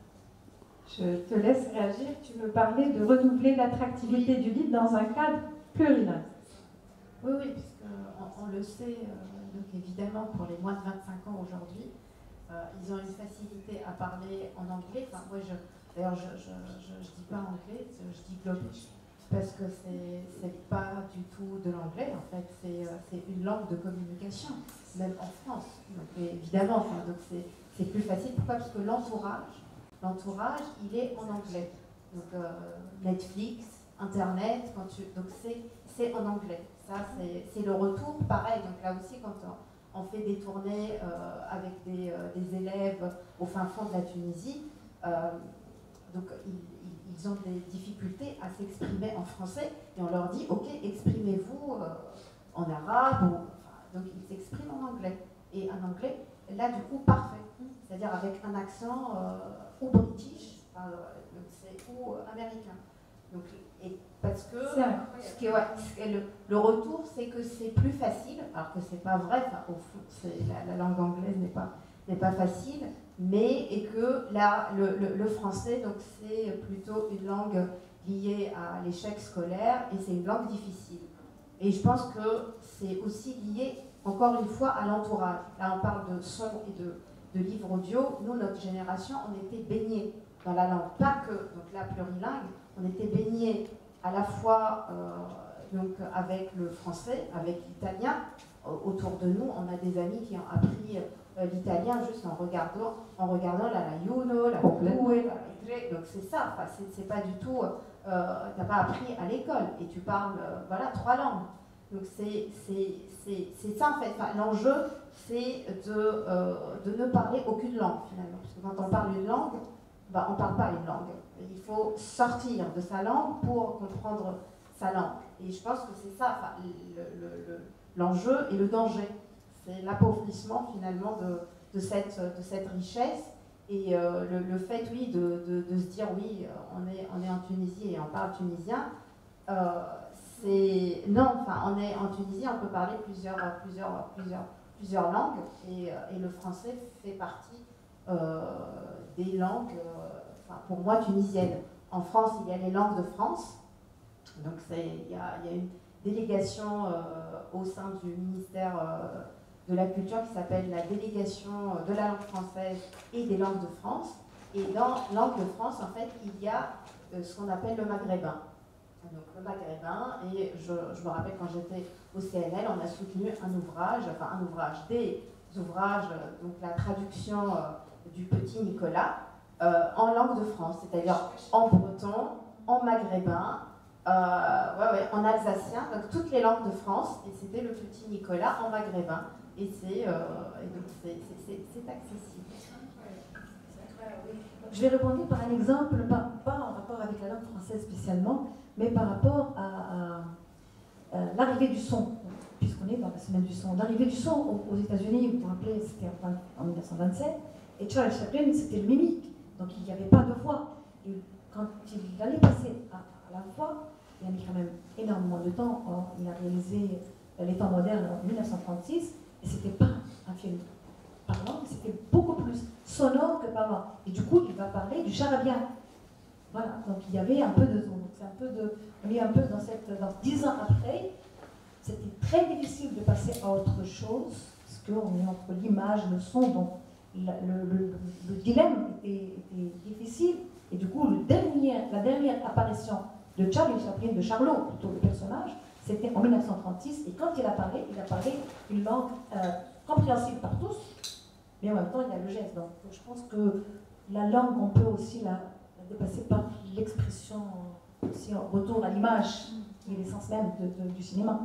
Je te laisse réagir. Tu me parlais de renouveler l'attractivité du livre dans un cadre plurilingue. Oui, oui, parce qu'on on le sait, euh, donc évidemment, pour les moins de vingt-cinq ans aujourd'hui, euh, ils ont une facilité à parler en anglais. Enfin, moi, je, d'ailleurs, je ne dis pas anglais, je dis globish, parce que c'est pas du tout de l'anglais, en fait, c'est une langue de communication, même en France. Donc, évidemment, enfin, donc c'est plus facile. Pourquoi? Parce que l'entourage, l'entourage, il est en anglais. Donc, euh, Netflix, Internet, quand tu, donc c'est en anglais. Ça, c'est le retour. Pareil, donc là aussi, quand on, on fait des tournées euh, avec des, euh, des élèves au fin fond de la Tunisie, euh, donc ils, ils ont des difficultés à s'exprimer en français et on leur dit, ok, exprimez-vous euh, en arabe, ou, enfin, donc ils s'expriment en anglais. Et en anglais, là, du coup, parfait. C'est-à-dire avec un accent euh, ou british, enfin, ou américain. Donc, et parce que ce qui est, ouais, ce qui est le, le retour, c'est que c'est plus facile, alors que c'est pas vrai, enfin, au fond, la, la langue anglaise n'est pas, n'est pas facile, mais et que là, le, le, le français, donc c'est plutôt une langue liée à l'échec scolaire et c'est une langue difficile. Et je pense que c'est aussi lié, encore une fois, à l'entourage. Là, on parle de son et de, de livres audio. Nous, notre génération, on était baignés dans la langue, pas que, donc la plurilingue, on était baignés à la fois euh, donc avec le français, avec l'italien. Autour de nous, on a des amis qui ont appris euh, l'italien juste en regardant, en regardant la Laiuno, la Bue, la donc c'est ça, enfin, c'est pas du tout, euh, t'as pas appris à l'école et tu parles euh, voilà, trois langues. Donc c'est ça en fait, enfin, l'enjeu c'est de, euh, de ne parler aucune langue finalement, parce que quand on parle une langue, bah, on ne parle pas une langue. Il faut sortir de sa langue pour comprendre sa langue. Et je pense que c'est ça, enfin, l'enjeu le, le, et le danger. C'est l'appauvrissement finalement de, de, cette, de cette richesse. Et euh, le, le fait, oui, de, de, de se dire, oui, on est, on est en Tunisie et on parle tunisien, euh, c'est... Non, enfin, on est en Tunisie, on peut parler plusieurs, plusieurs, plusieurs, plusieurs langues. Et, et le français fait partie euh, des langues... Euh, pour moi, tunisienne. En France, il y a les langues de France. Donc, il y a, il y a une délégation euh, au sein du ministère euh, de la Culture qui s'appelle la délégation de la langue française et des langues de France. Et dans langue de France, en fait, il y a euh, ce qu'on appelle le maghrébin. Donc, le maghrébin, et je, je me rappelle quand j'étais au C N L, on a soutenu un ouvrage, enfin un ouvrage, des ouvrages, donc la traduction euh, du Petit Nicolas, Euh, en langue de France, c'est-à-dire en breton, en maghrébin, euh, ouais, ouais, en alsacien, donc toutes les langues de France, et c'était le Petit Nicolas en maghrébin, et c'est euh, accessible. Je vais répondre par un exemple, pas, pas en rapport avec la langue française spécialement, mais par rapport à, à, à l'arrivée du son, puisqu'on est dans la semaine du son. L'arrivée du son aux, aux États-Unis, vous vous rappelez, c'était en, en mille neuf cent vingt-sept, et Charles Chaplin, c'était le mimique. Donc il n'y avait pas de voix. Et quand il allait passer à, à la voix, il a mis quand même énormément de temps. Or, il a réalisé Les Temps modernes en mille neuf cent trente-six, et c'était pas un film parlant, c'était beaucoup plus sonore que parlant. Et du coup, il va parler du charabia. Voilà, donc il y avait un peu de son. C'est un peu de. On est un peu dans cette. Dans dix ans après, c'était très difficile de passer à autre chose, parce qu'on est entre l'image, le son, donc. Le, le, le dilemme était, était difficile, et du coup, le dernier, la dernière apparition de Charlie Chaplin, de Charlot, plutôt le personnage, c'était en mille neuf cent trente-six, et quand il a parlé, il a parlé une langue euh, compréhensible par tous, mais en même temps, il y a le geste. Donc, je pense que la langue, on peut aussi la, la dépasser par l'expression, aussi en retour à l'image, qui est l'essence même de, de, du cinéma.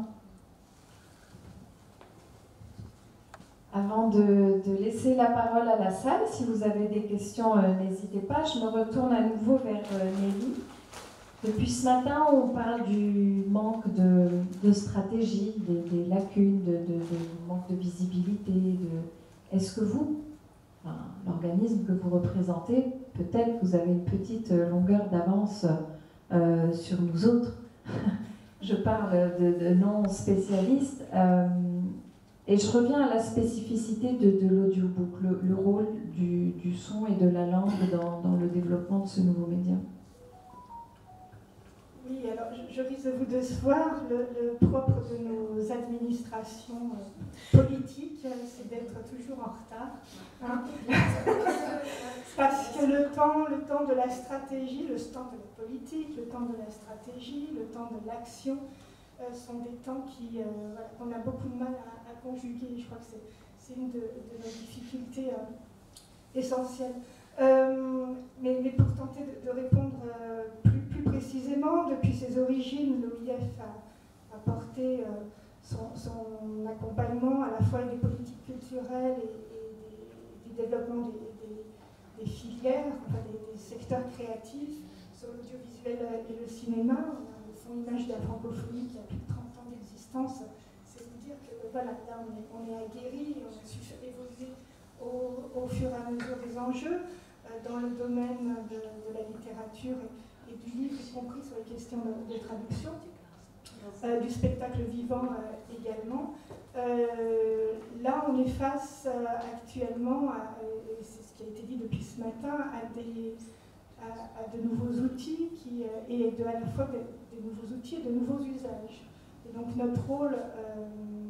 Avant de, de laisser la parole à la salle, si vous avez des questions, euh, n'hésitez pas. Je me retourne à nouveau vers euh, Nelly. Depuis ce matin, on parle du manque de, de stratégie, des, des lacunes, de, de, de manque de visibilité. De... Est-ce que vous, enfin, l'organisme que vous représentez, peut-être vous avez une petite longueur d'avance euh, sur nous autres. Je parle de, de non-spécialistes. Euh, Et je reviens à la spécificité de, de l'audiobook, le, le rôle du, du son et de la langue dans, dans le développement de ce nouveau média. Oui, alors je, je risque de vous décevoir. Le, le propre de nos administrations euh, politiques, euh, c'est d'être toujours en retard. Hein. Parce que le temps, le temps de la stratégie, le temps de la politique, le temps de la stratégie, le temps de l'action, euh, sont des temps qui, euh, voilà, qu'on a beaucoup de mal à, à conjuguer. Je crois que c'est une de, de nos difficultés euh, essentielles. Euh, mais, mais pour tenter de, de répondre euh, plus, plus précisément, depuis ses origines, l'O I F a, a porté euh, son, son accompagnement à la fois des politiques culturelles et, et des, du développement des, des, des filières, enfin des, des secteurs créatifs sur l'audiovisuel et le cinéma. On a le Fonds Image de la francophonie qui a plus de trente ans d'existence. C'est vous dire que voilà, là on est, on est aguerri, on a su évoluer au, au fur et à mesure des enjeux dans le domaine de, de la littérature et, et du livre, y compris sur les questions de, de traduction, euh, du spectacle vivant euh, également. Euh, là, on est face euh, actuellement, à, et c'est ce qui a été dit depuis ce matin, à, des, à, à de nouveaux outils qui, euh, et de, à la fois des, des nouveaux outils et de nouveaux usages. Et donc notre rôle euh,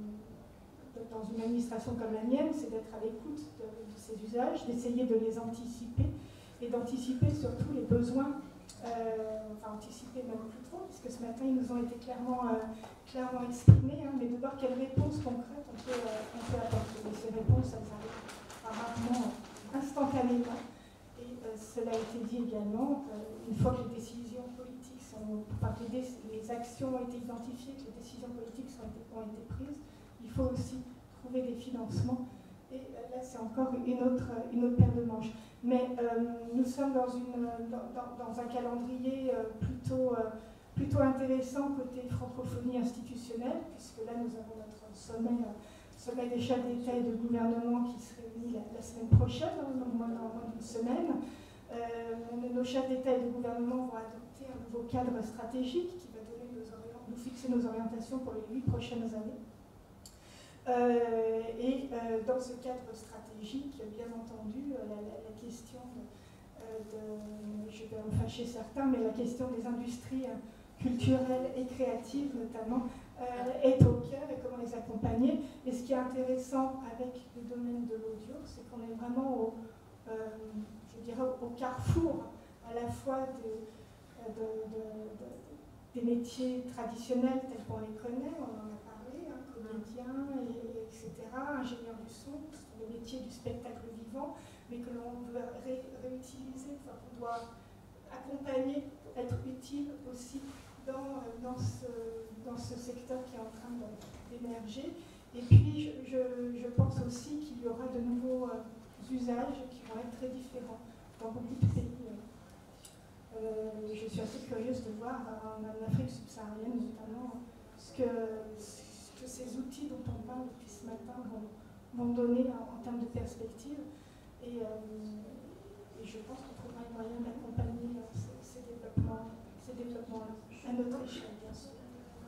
dans une administration comme la mienne, c'est d'être à l'écoute de, de ces usages, d'essayer de les anticiper et d'anticiper surtout les besoins, euh, enfin anticiper même plus trop, puisque ce matin ils nous ont été clairement, euh, clairement exprimés, hein, mais de voir quelles réponses concrètes on peut, euh, on peut apporter. Et ces réponses, elles arrivent rarement instantanément. Et euh, cela a été dit également, euh, une fois que les décisions politiques sont, enfin que les, les actions ont été identifiées, que les décisions politiques sont, ont été prises, il faut aussi trouver des financements. Et là, c'est encore une autre, une autre paire de manches. Mais euh, nous sommes dans, une, dans, dans, dans un calendrier euh, plutôt, euh, plutôt intéressant côté francophonie institutionnelle, puisque là, nous avons notre sommet, euh, sommet des chefs d'État et de gouvernement qui se réunit la, la semaine prochaine, hein, donc moins, dans moins d'une semaine. Euh, nos chefs d'État et de gouvernement vont adopter un nouveau cadre stratégique qui va donner nos nous fixer nos orientations pour les huit prochaines années. Euh, et euh, dans ce cadre stratégique, bien entendu, euh, la, la, la question de, euh, de, je vais en fâcher certains, mais la question des industries euh, culturelles et créatives notamment euh, est au cœur et comment les accompagner. Et ce qui est intéressant avec le domaine de l'audio, c'est qu'on est vraiment au, euh, je dirais au carrefour à la fois de, de, de, de, des métiers traditionnels tels qu'on les connaît, on en a parlé, hein, comédiens, et, etc., ingénieurs du son, le métier du spectacle vivant, mais que l'on veut ré réutiliser, enfin, qu'on doit accompagner, être utile aussi dans, dans, ce, dans ce secteur qui est en train d'émerger. Et puis, je, je, je pense aussi qu'il y aura de nouveaux euh, usages qui vont être très différents dans beaucoup de pays. Euh, je suis assez curieuse de voir en, en Afrique subsaharienne notamment ce que, ce que ces outils dont on parle depuis ce matin vont, vont donner en, en termes de perspective. Et, euh, et je pense qu'on trouvera un moyen d'accompagner euh, ces, ces développements, ces développements-là, à notre échelle, bien sûr.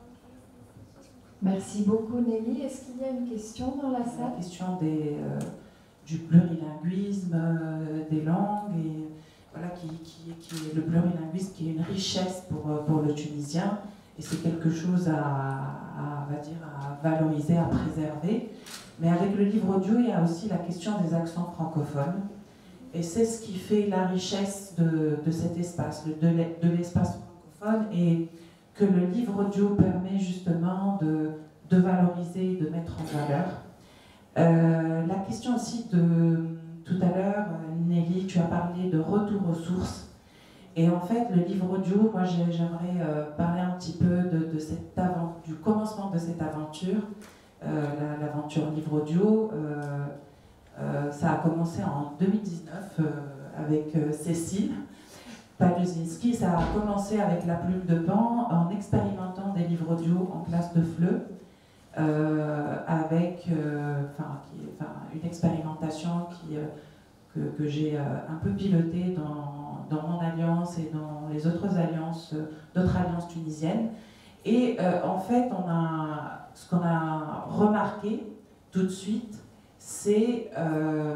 Merci beaucoup, Nelly. Est-ce qu'il y a une question dans la salle? La question des, euh, du plurilinguisme, euh, des langues, et voilà, qui, qui, qui est le plurilinguisme, qui est une richesse pour, pour le Tunisien, et c'est quelque chose à, à, on va dire, à valoriser, à préserver. Mais avec le livre audio, il y a aussi la question des accents francophones, et c'est ce qui fait la richesse de, de cet espace, de l'espace francophone, et que le livre audio permet justement de, de valoriser, de mettre en valeur. Euh, la question aussi de, tout à l'heure, Nelly, tu as parlé de retour aux sources. Et en fait, le livre audio, moi j'aimerais euh, parler un petit peu de, de cette avant, du commencement de cette aventure, euh, l'aventure livre audio. Euh, euh, ça a commencé en deux mille dix-neuf euh, avec euh, Cécile Paluzinski. Ça a commencé avec La Plume de Pan en expérimentant des livres audio en classe de F L E, euh, avec euh, enfin, qui, enfin, une expérimentation qui, euh, que, que j'ai euh, un peu pilotée dans, dans mon alliance et dans les autres alliances, euh, d'autres alliances tunisiennes. Et euh, en fait, on a, ce qu'on a remarqué, tout de suite, c'est euh,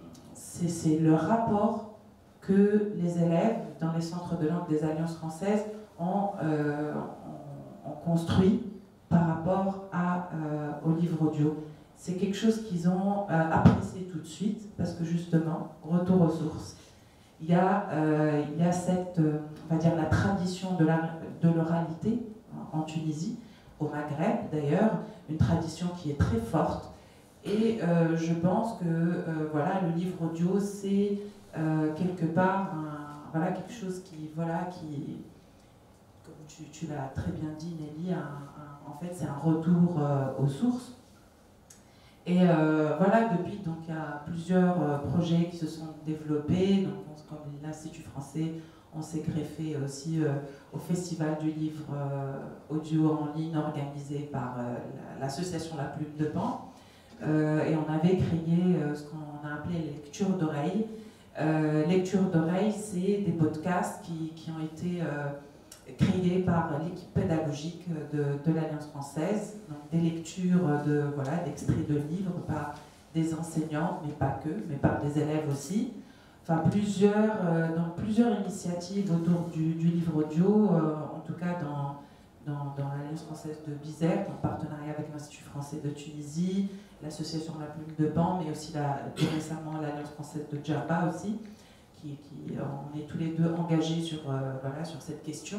c'est le rapport que les élèves dans les centres de langue des Alliances françaises ont, euh, ont, ont construit par rapport à, euh, au livre audio. C'est quelque chose qu'ils ont euh, apprécié tout de suite, parce que justement, retour aux sources, il y a, euh, il y a cette, euh, on va dire, la tradition de l'oralité en, en Tunisie, au Maghreb d'ailleurs, une tradition qui est très forte. Et euh, je pense que euh, voilà, le livre audio, c'est euh, quelque part un, voilà, quelque chose qui, voilà, qui comme tu, tu l'as très bien dit Nelly, un, un, en fait c'est un retour euh, aux sources. Et euh, voilà, depuis, donc il y a plusieurs euh, projets qui se sont développés, donc on, comme l'Institut français, on s'est greffé aussi euh, au Festival du livre euh, audio en ligne organisé par euh, l'association La Plume de Pan. Euh, et on avait créé euh, ce qu'on a appelé lecture d'oreille. Euh, lecture d'oreille, c'est des podcasts qui, qui ont été euh, créés par l'équipe pédagogique de, de l'Alliance française. Donc des lectures de, voilà, d'extraits de livres par des enseignants, mais pas que, mais par des élèves aussi. Enfin, plusieurs, euh, dans plusieurs initiatives autour du, du livre audio, euh, en tout cas dans, dans, dans l'Alliance française de Bizerte, en partenariat avec l'Institut français de Tunisie, l'association La Plume de Pan, mais aussi la, plus récemment l'Alliance française de Djerba aussi, qui, qui, on est tous les deux engagés sur, euh, voilà, sur cette question.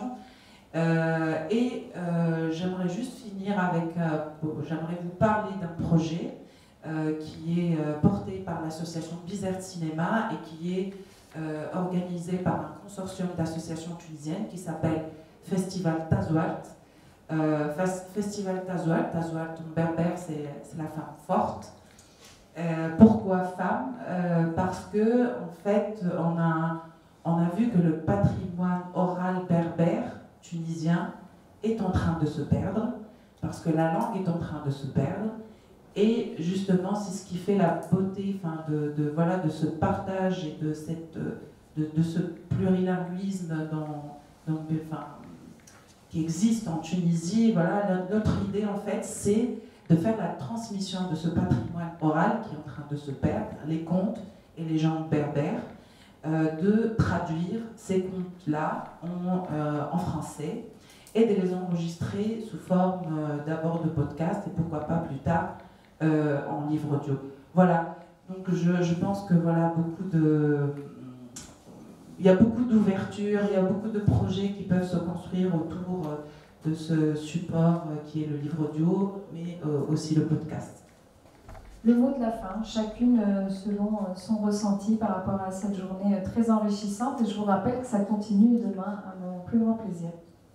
Euh, et euh, j'aimerais juste finir avec, euh, j'aimerais vous parler d'un projet euh, qui est euh, porté par l'association Bizerte Cinéma et qui est euh, organisé par un consortium d'associations tunisiennes qui s'appelle Festival Tazoualt. Euh, Festival Tazoualt, Tazoualt en berbère, c'est la femme forte. Euh, pourquoi femme? euh, Parce que en fait, on a, on a vu que le patrimoine oral berbère tunisien est en train de se perdre, parce que la langue est en train de se perdre, et justement, c'est ce qui fait la beauté, enfin, de, de, voilà, de ce partage et de, cette, de, de ce plurilinguisme dans, dans, enfin, qui existe en Tunisie. Voilà, notre idée, en fait, c'est de faire la transmission de ce patrimoine oral qui est en train de se perdre, les contes et les légendes berbères, euh, de traduire ces contes-là en, euh, en français et de les enregistrer sous forme euh, d'abord de podcast et pourquoi pas plus tard euh, en livre audio. Voilà, donc je, je pense que voilà, beaucoup de... il y a beaucoup d'ouverture, il y a beaucoup de projets qui peuvent se construire autour de ce support qui est le livre audio, mais aussi le podcast. Le mot de la fin, chacune selon son ressenti par rapport à cette journée très enrichissante. Et je vous rappelle que ça continue demain à mon plus grand plaisir.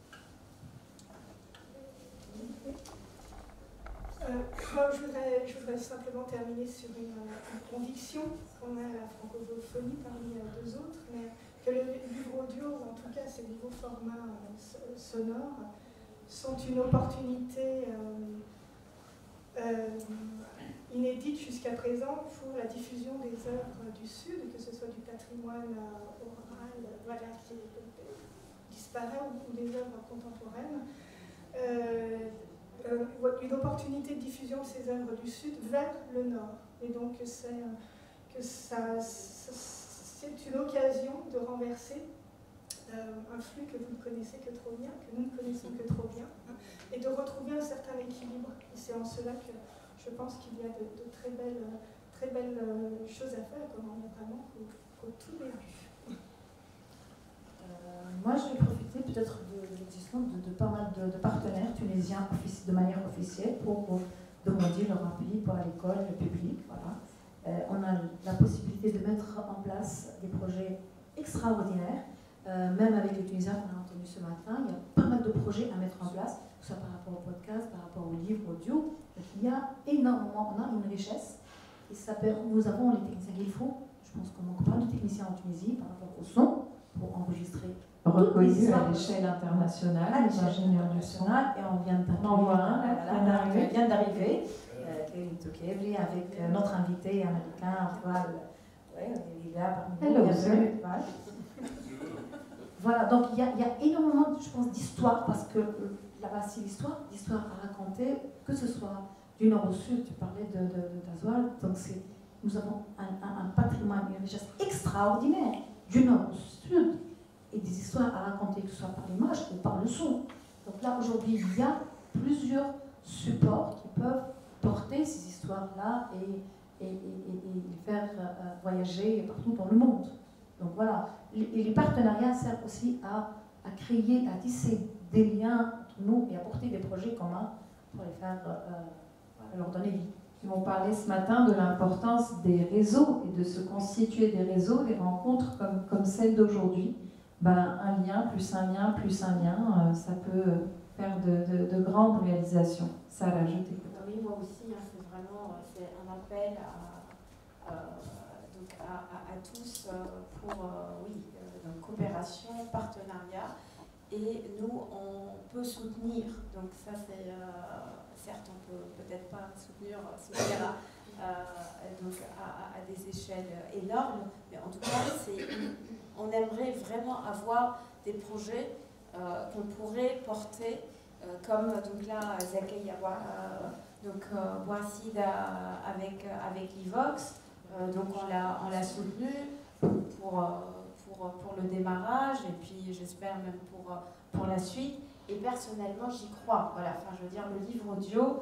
Euh, moi, je, voudrais, je voudrais simplement terminer sur une, une conviction qu'on a à la francophonie parmi deux autres, mais que le livre audio, ou en tout cas ces nouveaux formats euh, sonores, sont une opportunité euh, euh, inédite jusqu'à présent pour la diffusion des œuvres du Sud, que ce soit du patrimoine euh, oral, voilà, qui disparaît, ou, ou des œuvres contemporaines. Euh, euh, une opportunité de diffusion de ces œuvres du Sud vers le Nord. Et donc c'est que ça, c'est une occasion de renverser euh, un flux que vous ne connaissez que trop bien, que nous ne connaissons que trop bien, hein, et de retrouver un certain équilibre. Et c'est en cela que je pense qu'il y a de, de très belles, très belles choses à faire, comme on est vraiment qu'au qu'au tout début. Euh, moi, je vais profiter peut-être de, de l'existence de, de pas mal de, de partenaires tunisiens de manière officielle pour, pour demander leur appui pour l'école, le public. Voilà. Euh, on a la possibilité de mettre en place des projets extraordinaires, euh, même avec les Tunisiens qu'on a entendus ce matin. Il y a pas mal de projets à mettre en place, que ce soit par rapport au podcast, par rapport au livre audio. Donc, il y a énormément, on a une richesse. Et ça, nous avons les techniciens qu'il faut. Je pense qu'on manque pas de techniciens en Tunisie par rapport au son pour enregistrer. Reconnu à l'échelle internationale, à l'échelle internationale, et on vient d'arriver. Tokevli avec euh, notre invité américain, Antoine. Ouais, il est là parmi nous. Bienvenue. Voilà, donc il y, a, il y a énormément, je pense, d'histoires, parce que là-bas, c'est l'histoire, l'histoire à raconter, que ce soit du nord au sud, tu parlais de, de, de Tazoual, donc nous avons un, un, un patrimoine, une richesse extraordinaire du nord au sud, et des histoires à raconter, que ce soit par l'image ou par le son. Donc là, aujourd'hui, il y a plusieurs supports qui peuvent porter ces histoires-là et, et, et, et les faire euh, voyager partout dans le monde. Donc voilà, et les partenariats servent aussi à, à créer, à tisser des liens entre nous et à porter des projets communs pour les faire, euh, leur donner vie. On parlait ce matin de l'importance des réseaux et de se constituer des réseaux, des rencontres comme, comme celle d'aujourd'hui. Ben, un lien plus un lien plus un lien, euh, ça peut faire de, de, de grandes réalisations. Sarah, je t'écoute. Oui, moi aussi, hein, c'est vraiment c'est un appel à, à, donc à, à, à tous pour euh, oui, euh, donc coopération, partenariat. Et nous, on peut soutenir, donc ça c'est, euh, certes on peut peut-être pas soutenir, soutenir à, euh, donc à, à des échelles énormes, mais en tout cas, c'est, on aimerait vraiment avoir des projets euh, qu'on pourrait porter, euh, comme donc là, Zakaïa, euh, donc euh, Boissid avec, avec l'Ivox, euh, donc on l'a, on l'a soutenu pour... Euh, Pour, pour le démarrage et puis j'espère même pour, pour la suite. Et personnellement, j'y crois. Voilà, enfin, je veux dire, le livre audio,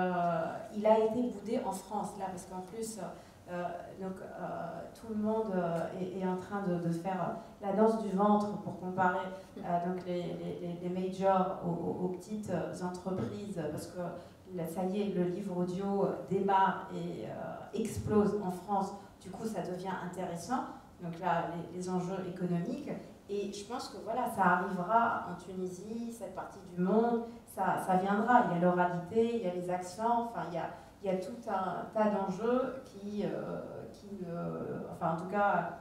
euh, il a été boudé en France, là, parce qu'en plus, euh, donc, euh, tout le monde euh, est, est en train de, de faire la danse du ventre pour comparer euh, donc les, les, les majors aux, aux petites entreprises, parce que ça y est, le livre audio démarre et euh, explose en France. Du coup, ça devient intéressant. Donc là, les, les enjeux économiques. Et je pense que voilà, ça arrivera en Tunisie, cette partie du monde, ça, ça viendra. Il y a l'oralité, il y a les accents, enfin, il y a, il y a tout un tas d'enjeux qui, euh, qui euh, enfin, en tout cas,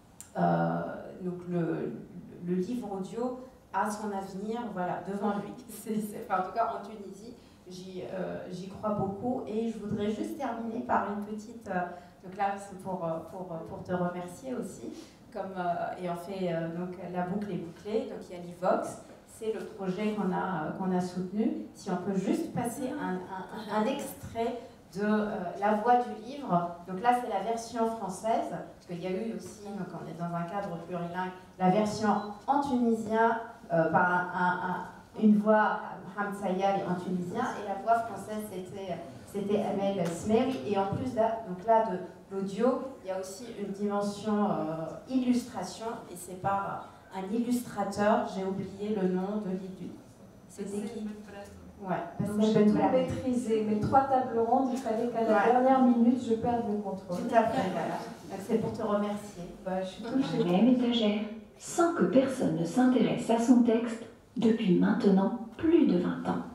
euh, donc le, le livre audio a son avenir, voilà, devant lui. C'est, c'est, enfin, en tout cas, en Tunisie, j'y, euh, j'y crois beaucoup. Et je voudrais juste terminer par une petite... Euh, Donc là, c'est pour, pour, pour te remercier aussi. Comme, euh, et on fait euh, donc, la boucle est bouclée. Donc il y a l'Ivox, c'est le projet qu'on a, qu'on a soutenu. Si on peut juste passer un, un, un extrait de euh, la voix du livre. Donc là, c'est la version française, parce qu'il y a eu aussi, donc on est dans un cadre plurilingue, la version en tunisien euh, par un, un, un, une voix Mohamed Sayal en tunisien, et la voix française, c'était... C'était Amel Smeri, et en plus là, donc là de l'audio, il y a aussi une dimension euh, illustration, et c'est par un illustrateur, j'ai oublié le nom de l'idée. C'était qui? Ouais, donc j'ai tout maîtrisé. Mes trois tables rondes, il fallait qu'à la ouais. dernière minute, je perde le contrôle. Tout à fait, voilà. Donc c'est pour te remercier. Bah, je suis touchée. Même étagère, sans que personne ne s'intéresse à son texte, depuis maintenant plus de vingt ans.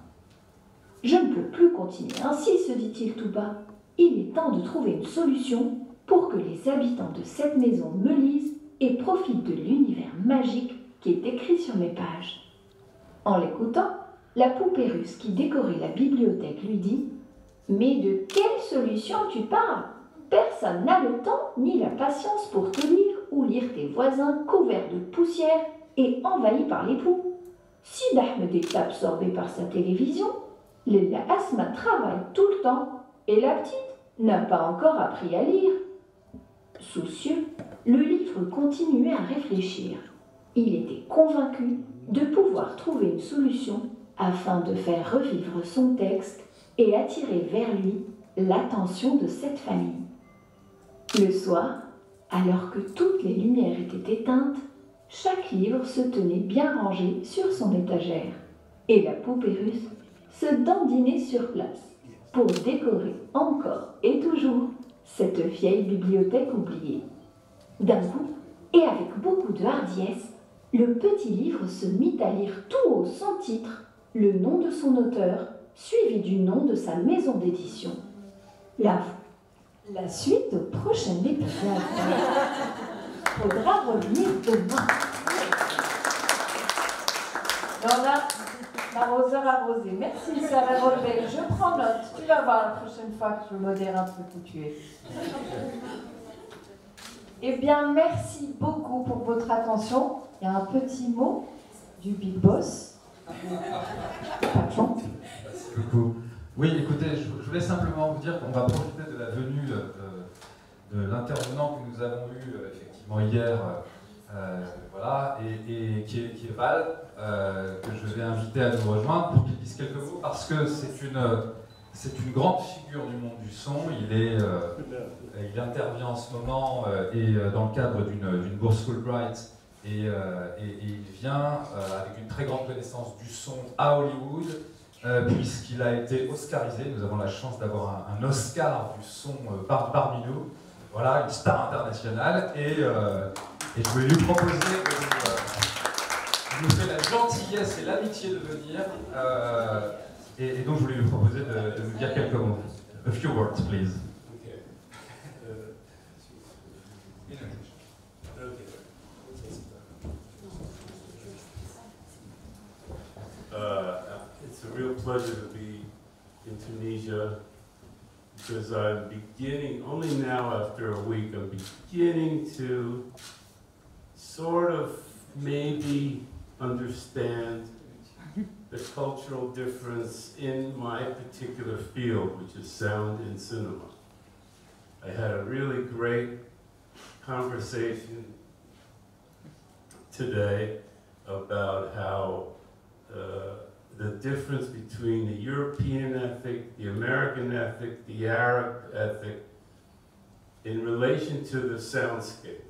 Je ne peux plus continuer ainsi, se dit-il tout bas. Il est temps de trouver une solution pour que les habitants de cette maison me lisent et profitent de l'univers magique qui est écrit sur mes pages. En l'écoutant, la poupée russe qui décorait la bibliothèque lui dit « Mais de quelle solution tu parles? Personne n'a le temps ni la patience pour te lire ou lire tes voisins couverts de poussière et envahis par les poux. Si Ahmed est absorbé par sa télévision, Léla Asma travaille tout le temps et la petite n'a pas encore appris à lire. » Soucieux, le livre continuait à réfléchir. Il était convaincu de pouvoir trouver une solution afin de faire revivre son texte et attirer vers lui l'attention de cette famille. Le soir, alors que toutes les lumières étaient éteintes, chaque livre se tenait bien rangé sur son étagère et la poupée russe se dandinait sur place pour décorer encore et toujours cette vieille bibliothèque oubliée. D'un coup, et avec beaucoup de hardiesse, le petit livre se mit à lire tout haut sans titre le nom de son auteur, suivi du nom de sa maison d'édition. La, la suite au prochain épisode. Faudra revenir demain. On a l'arroseur arrosé. Merci Sarah Robel. Je prends note. Tu vas voir la prochaine fois que je modère un truc où tu es. Eh bien, merci beaucoup pour votre attention. Il y a un petit mot du Big Boss. Patron. Merci beaucoup. Oui, écoutez, je, je voulais simplement vous dire qu'on va profiter de la venue de, de l'intervenant que nous avons eu effectivement hier, euh, voilà, et, et qui, est, qui est Val, euh, que je vais inviter à nous rejoindre pour qu'il dise quelques mots, parce que c'est une, c'est une grande figure du monde du son. Il, est, euh, il intervient en ce moment euh, et euh, dans le cadre d'une, d'une bourse Fulbright, et, euh, et, et il vient euh, avec une très grande connaissance du son à Hollywood. Euh, puisqu'il a été oscarisé. Nous avons la chance d'avoir un, un Oscar du son euh, par, parmi nous. Voilà, une star internationale. Et, euh, et je voulais lui proposer de nous, euh, nous fait la gentillesse et l'amitié de venir. Euh, et, et donc je voulais lui proposer de, de nous dire quelques mots. A few words, please. Okay. Uh, okay. Uh, It's a real pleasure to be in Tunisia because I'm beginning, only now after a week, I'm beginning to sort of maybe understand the cultural difference in my particular field, which is sound and cinema. I had a really great conversation today about how uh, the difference between the European ethic, the American ethic, the Arab ethic, in relation to the soundscape.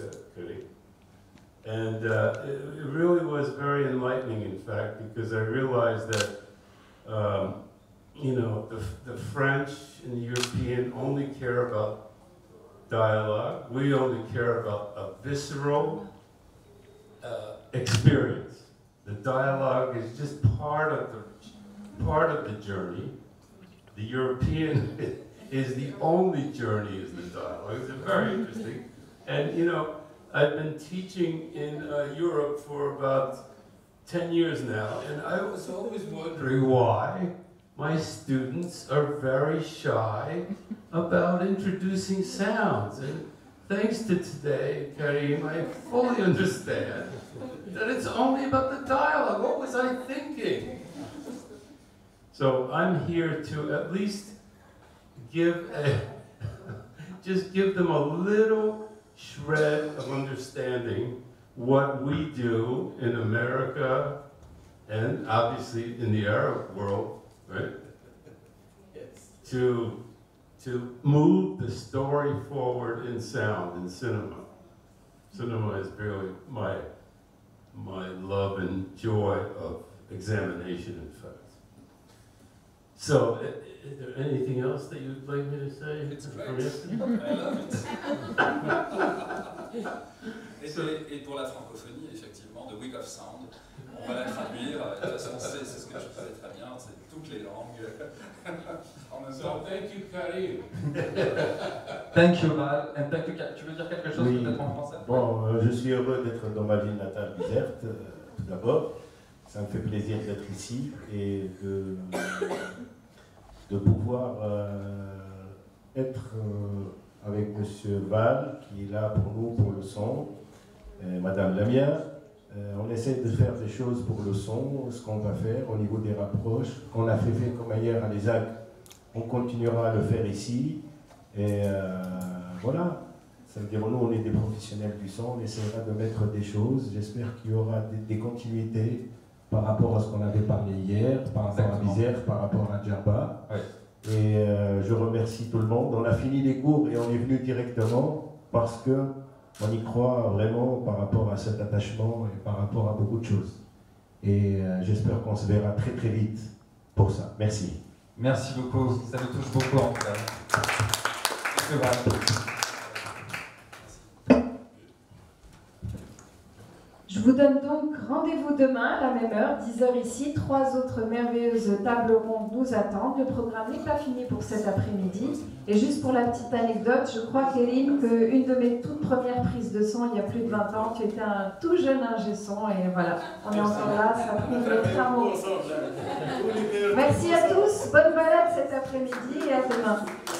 And uh, it, it really was very enlightening, in fact, because I realized that, um, you know, the, the French and the European only care about dialogue. We only care about a visceral uh, experience. The dialogue is just part of the part of the journey. The European is the only journey is the dialogue. It's very interesting. And you know, I've been teaching in uh, Europe for about ten years now, and I was always wondering why my students are very shy about introducing sounds. And thanks to today, Karim, I fully understand that it's only about the dialogue. What was I thinking? So I'm here to at least give a, just give them a little shred of understanding what we do in America and obviously in the Arab world, right? Yes. To, to move the story forward in sound, in cinema. Cinema is really my my love and joy of examination, in fact. So, is there anything else that you'd like me to say? It's great. I love it. et, et pour la francophonie, effectivement, The Week of Sound, on va la traduire. De toute façon, c'est ce que je faisais très bien, c'est toutes les langues en même temps. So, thank you, Karim. Thank you, Val. And thank you, tu veux dire quelque chose oui. peut-être en français? Bon, euh, je suis heureux d'être dans ma ville natale, Bizerte, euh, tout d'abord. Ça me fait plaisir d'être ici et de, de pouvoir euh, être euh, avec M. Val, qui est là pour nous, pour le son, et Madame Lamia. Euh, on essaie de faire des choses pour le son, ce qu'on va faire au niveau des rapproches. On a fait, fait comme ailleurs à l'E S A C, on continuera à le faire ici. Et euh, voilà, ça veut dire nous on est des professionnels du son, on essaiera de mettre des choses. J'espère qu'il y aura des, des continuités par rapport à ce qu'on avait parlé hier, par rapport Exactement. à Bizerte, par rapport à Djerba. Oui. Et euh, je remercie tout le monde. On a fini les cours et on est venu directement parce que on y croit vraiment par rapport à cet attachement et par rapport à beaucoup de choses. Et euh, j'espère qu'on se verra très très vite pour ça. Merci. Merci beaucoup, ça nous touche beaucoup en tout cas. Je vous donne donc rendez-vous demain à la même heure, dix heures ici. Trois autres merveilleuses tables rondes nous attendent. Le programme n'est pas fini pour cet après-midi. Et juste pour la petite anecdote, je crois, Kéline, qu'une de mes toutes premières prises de son, il y a plus de vingt ans, tu étais un tout jeune ingé son. Et voilà, on est encore là, ça prouve notre amour. Merci à tous, bonne balade cet après-midi et à demain.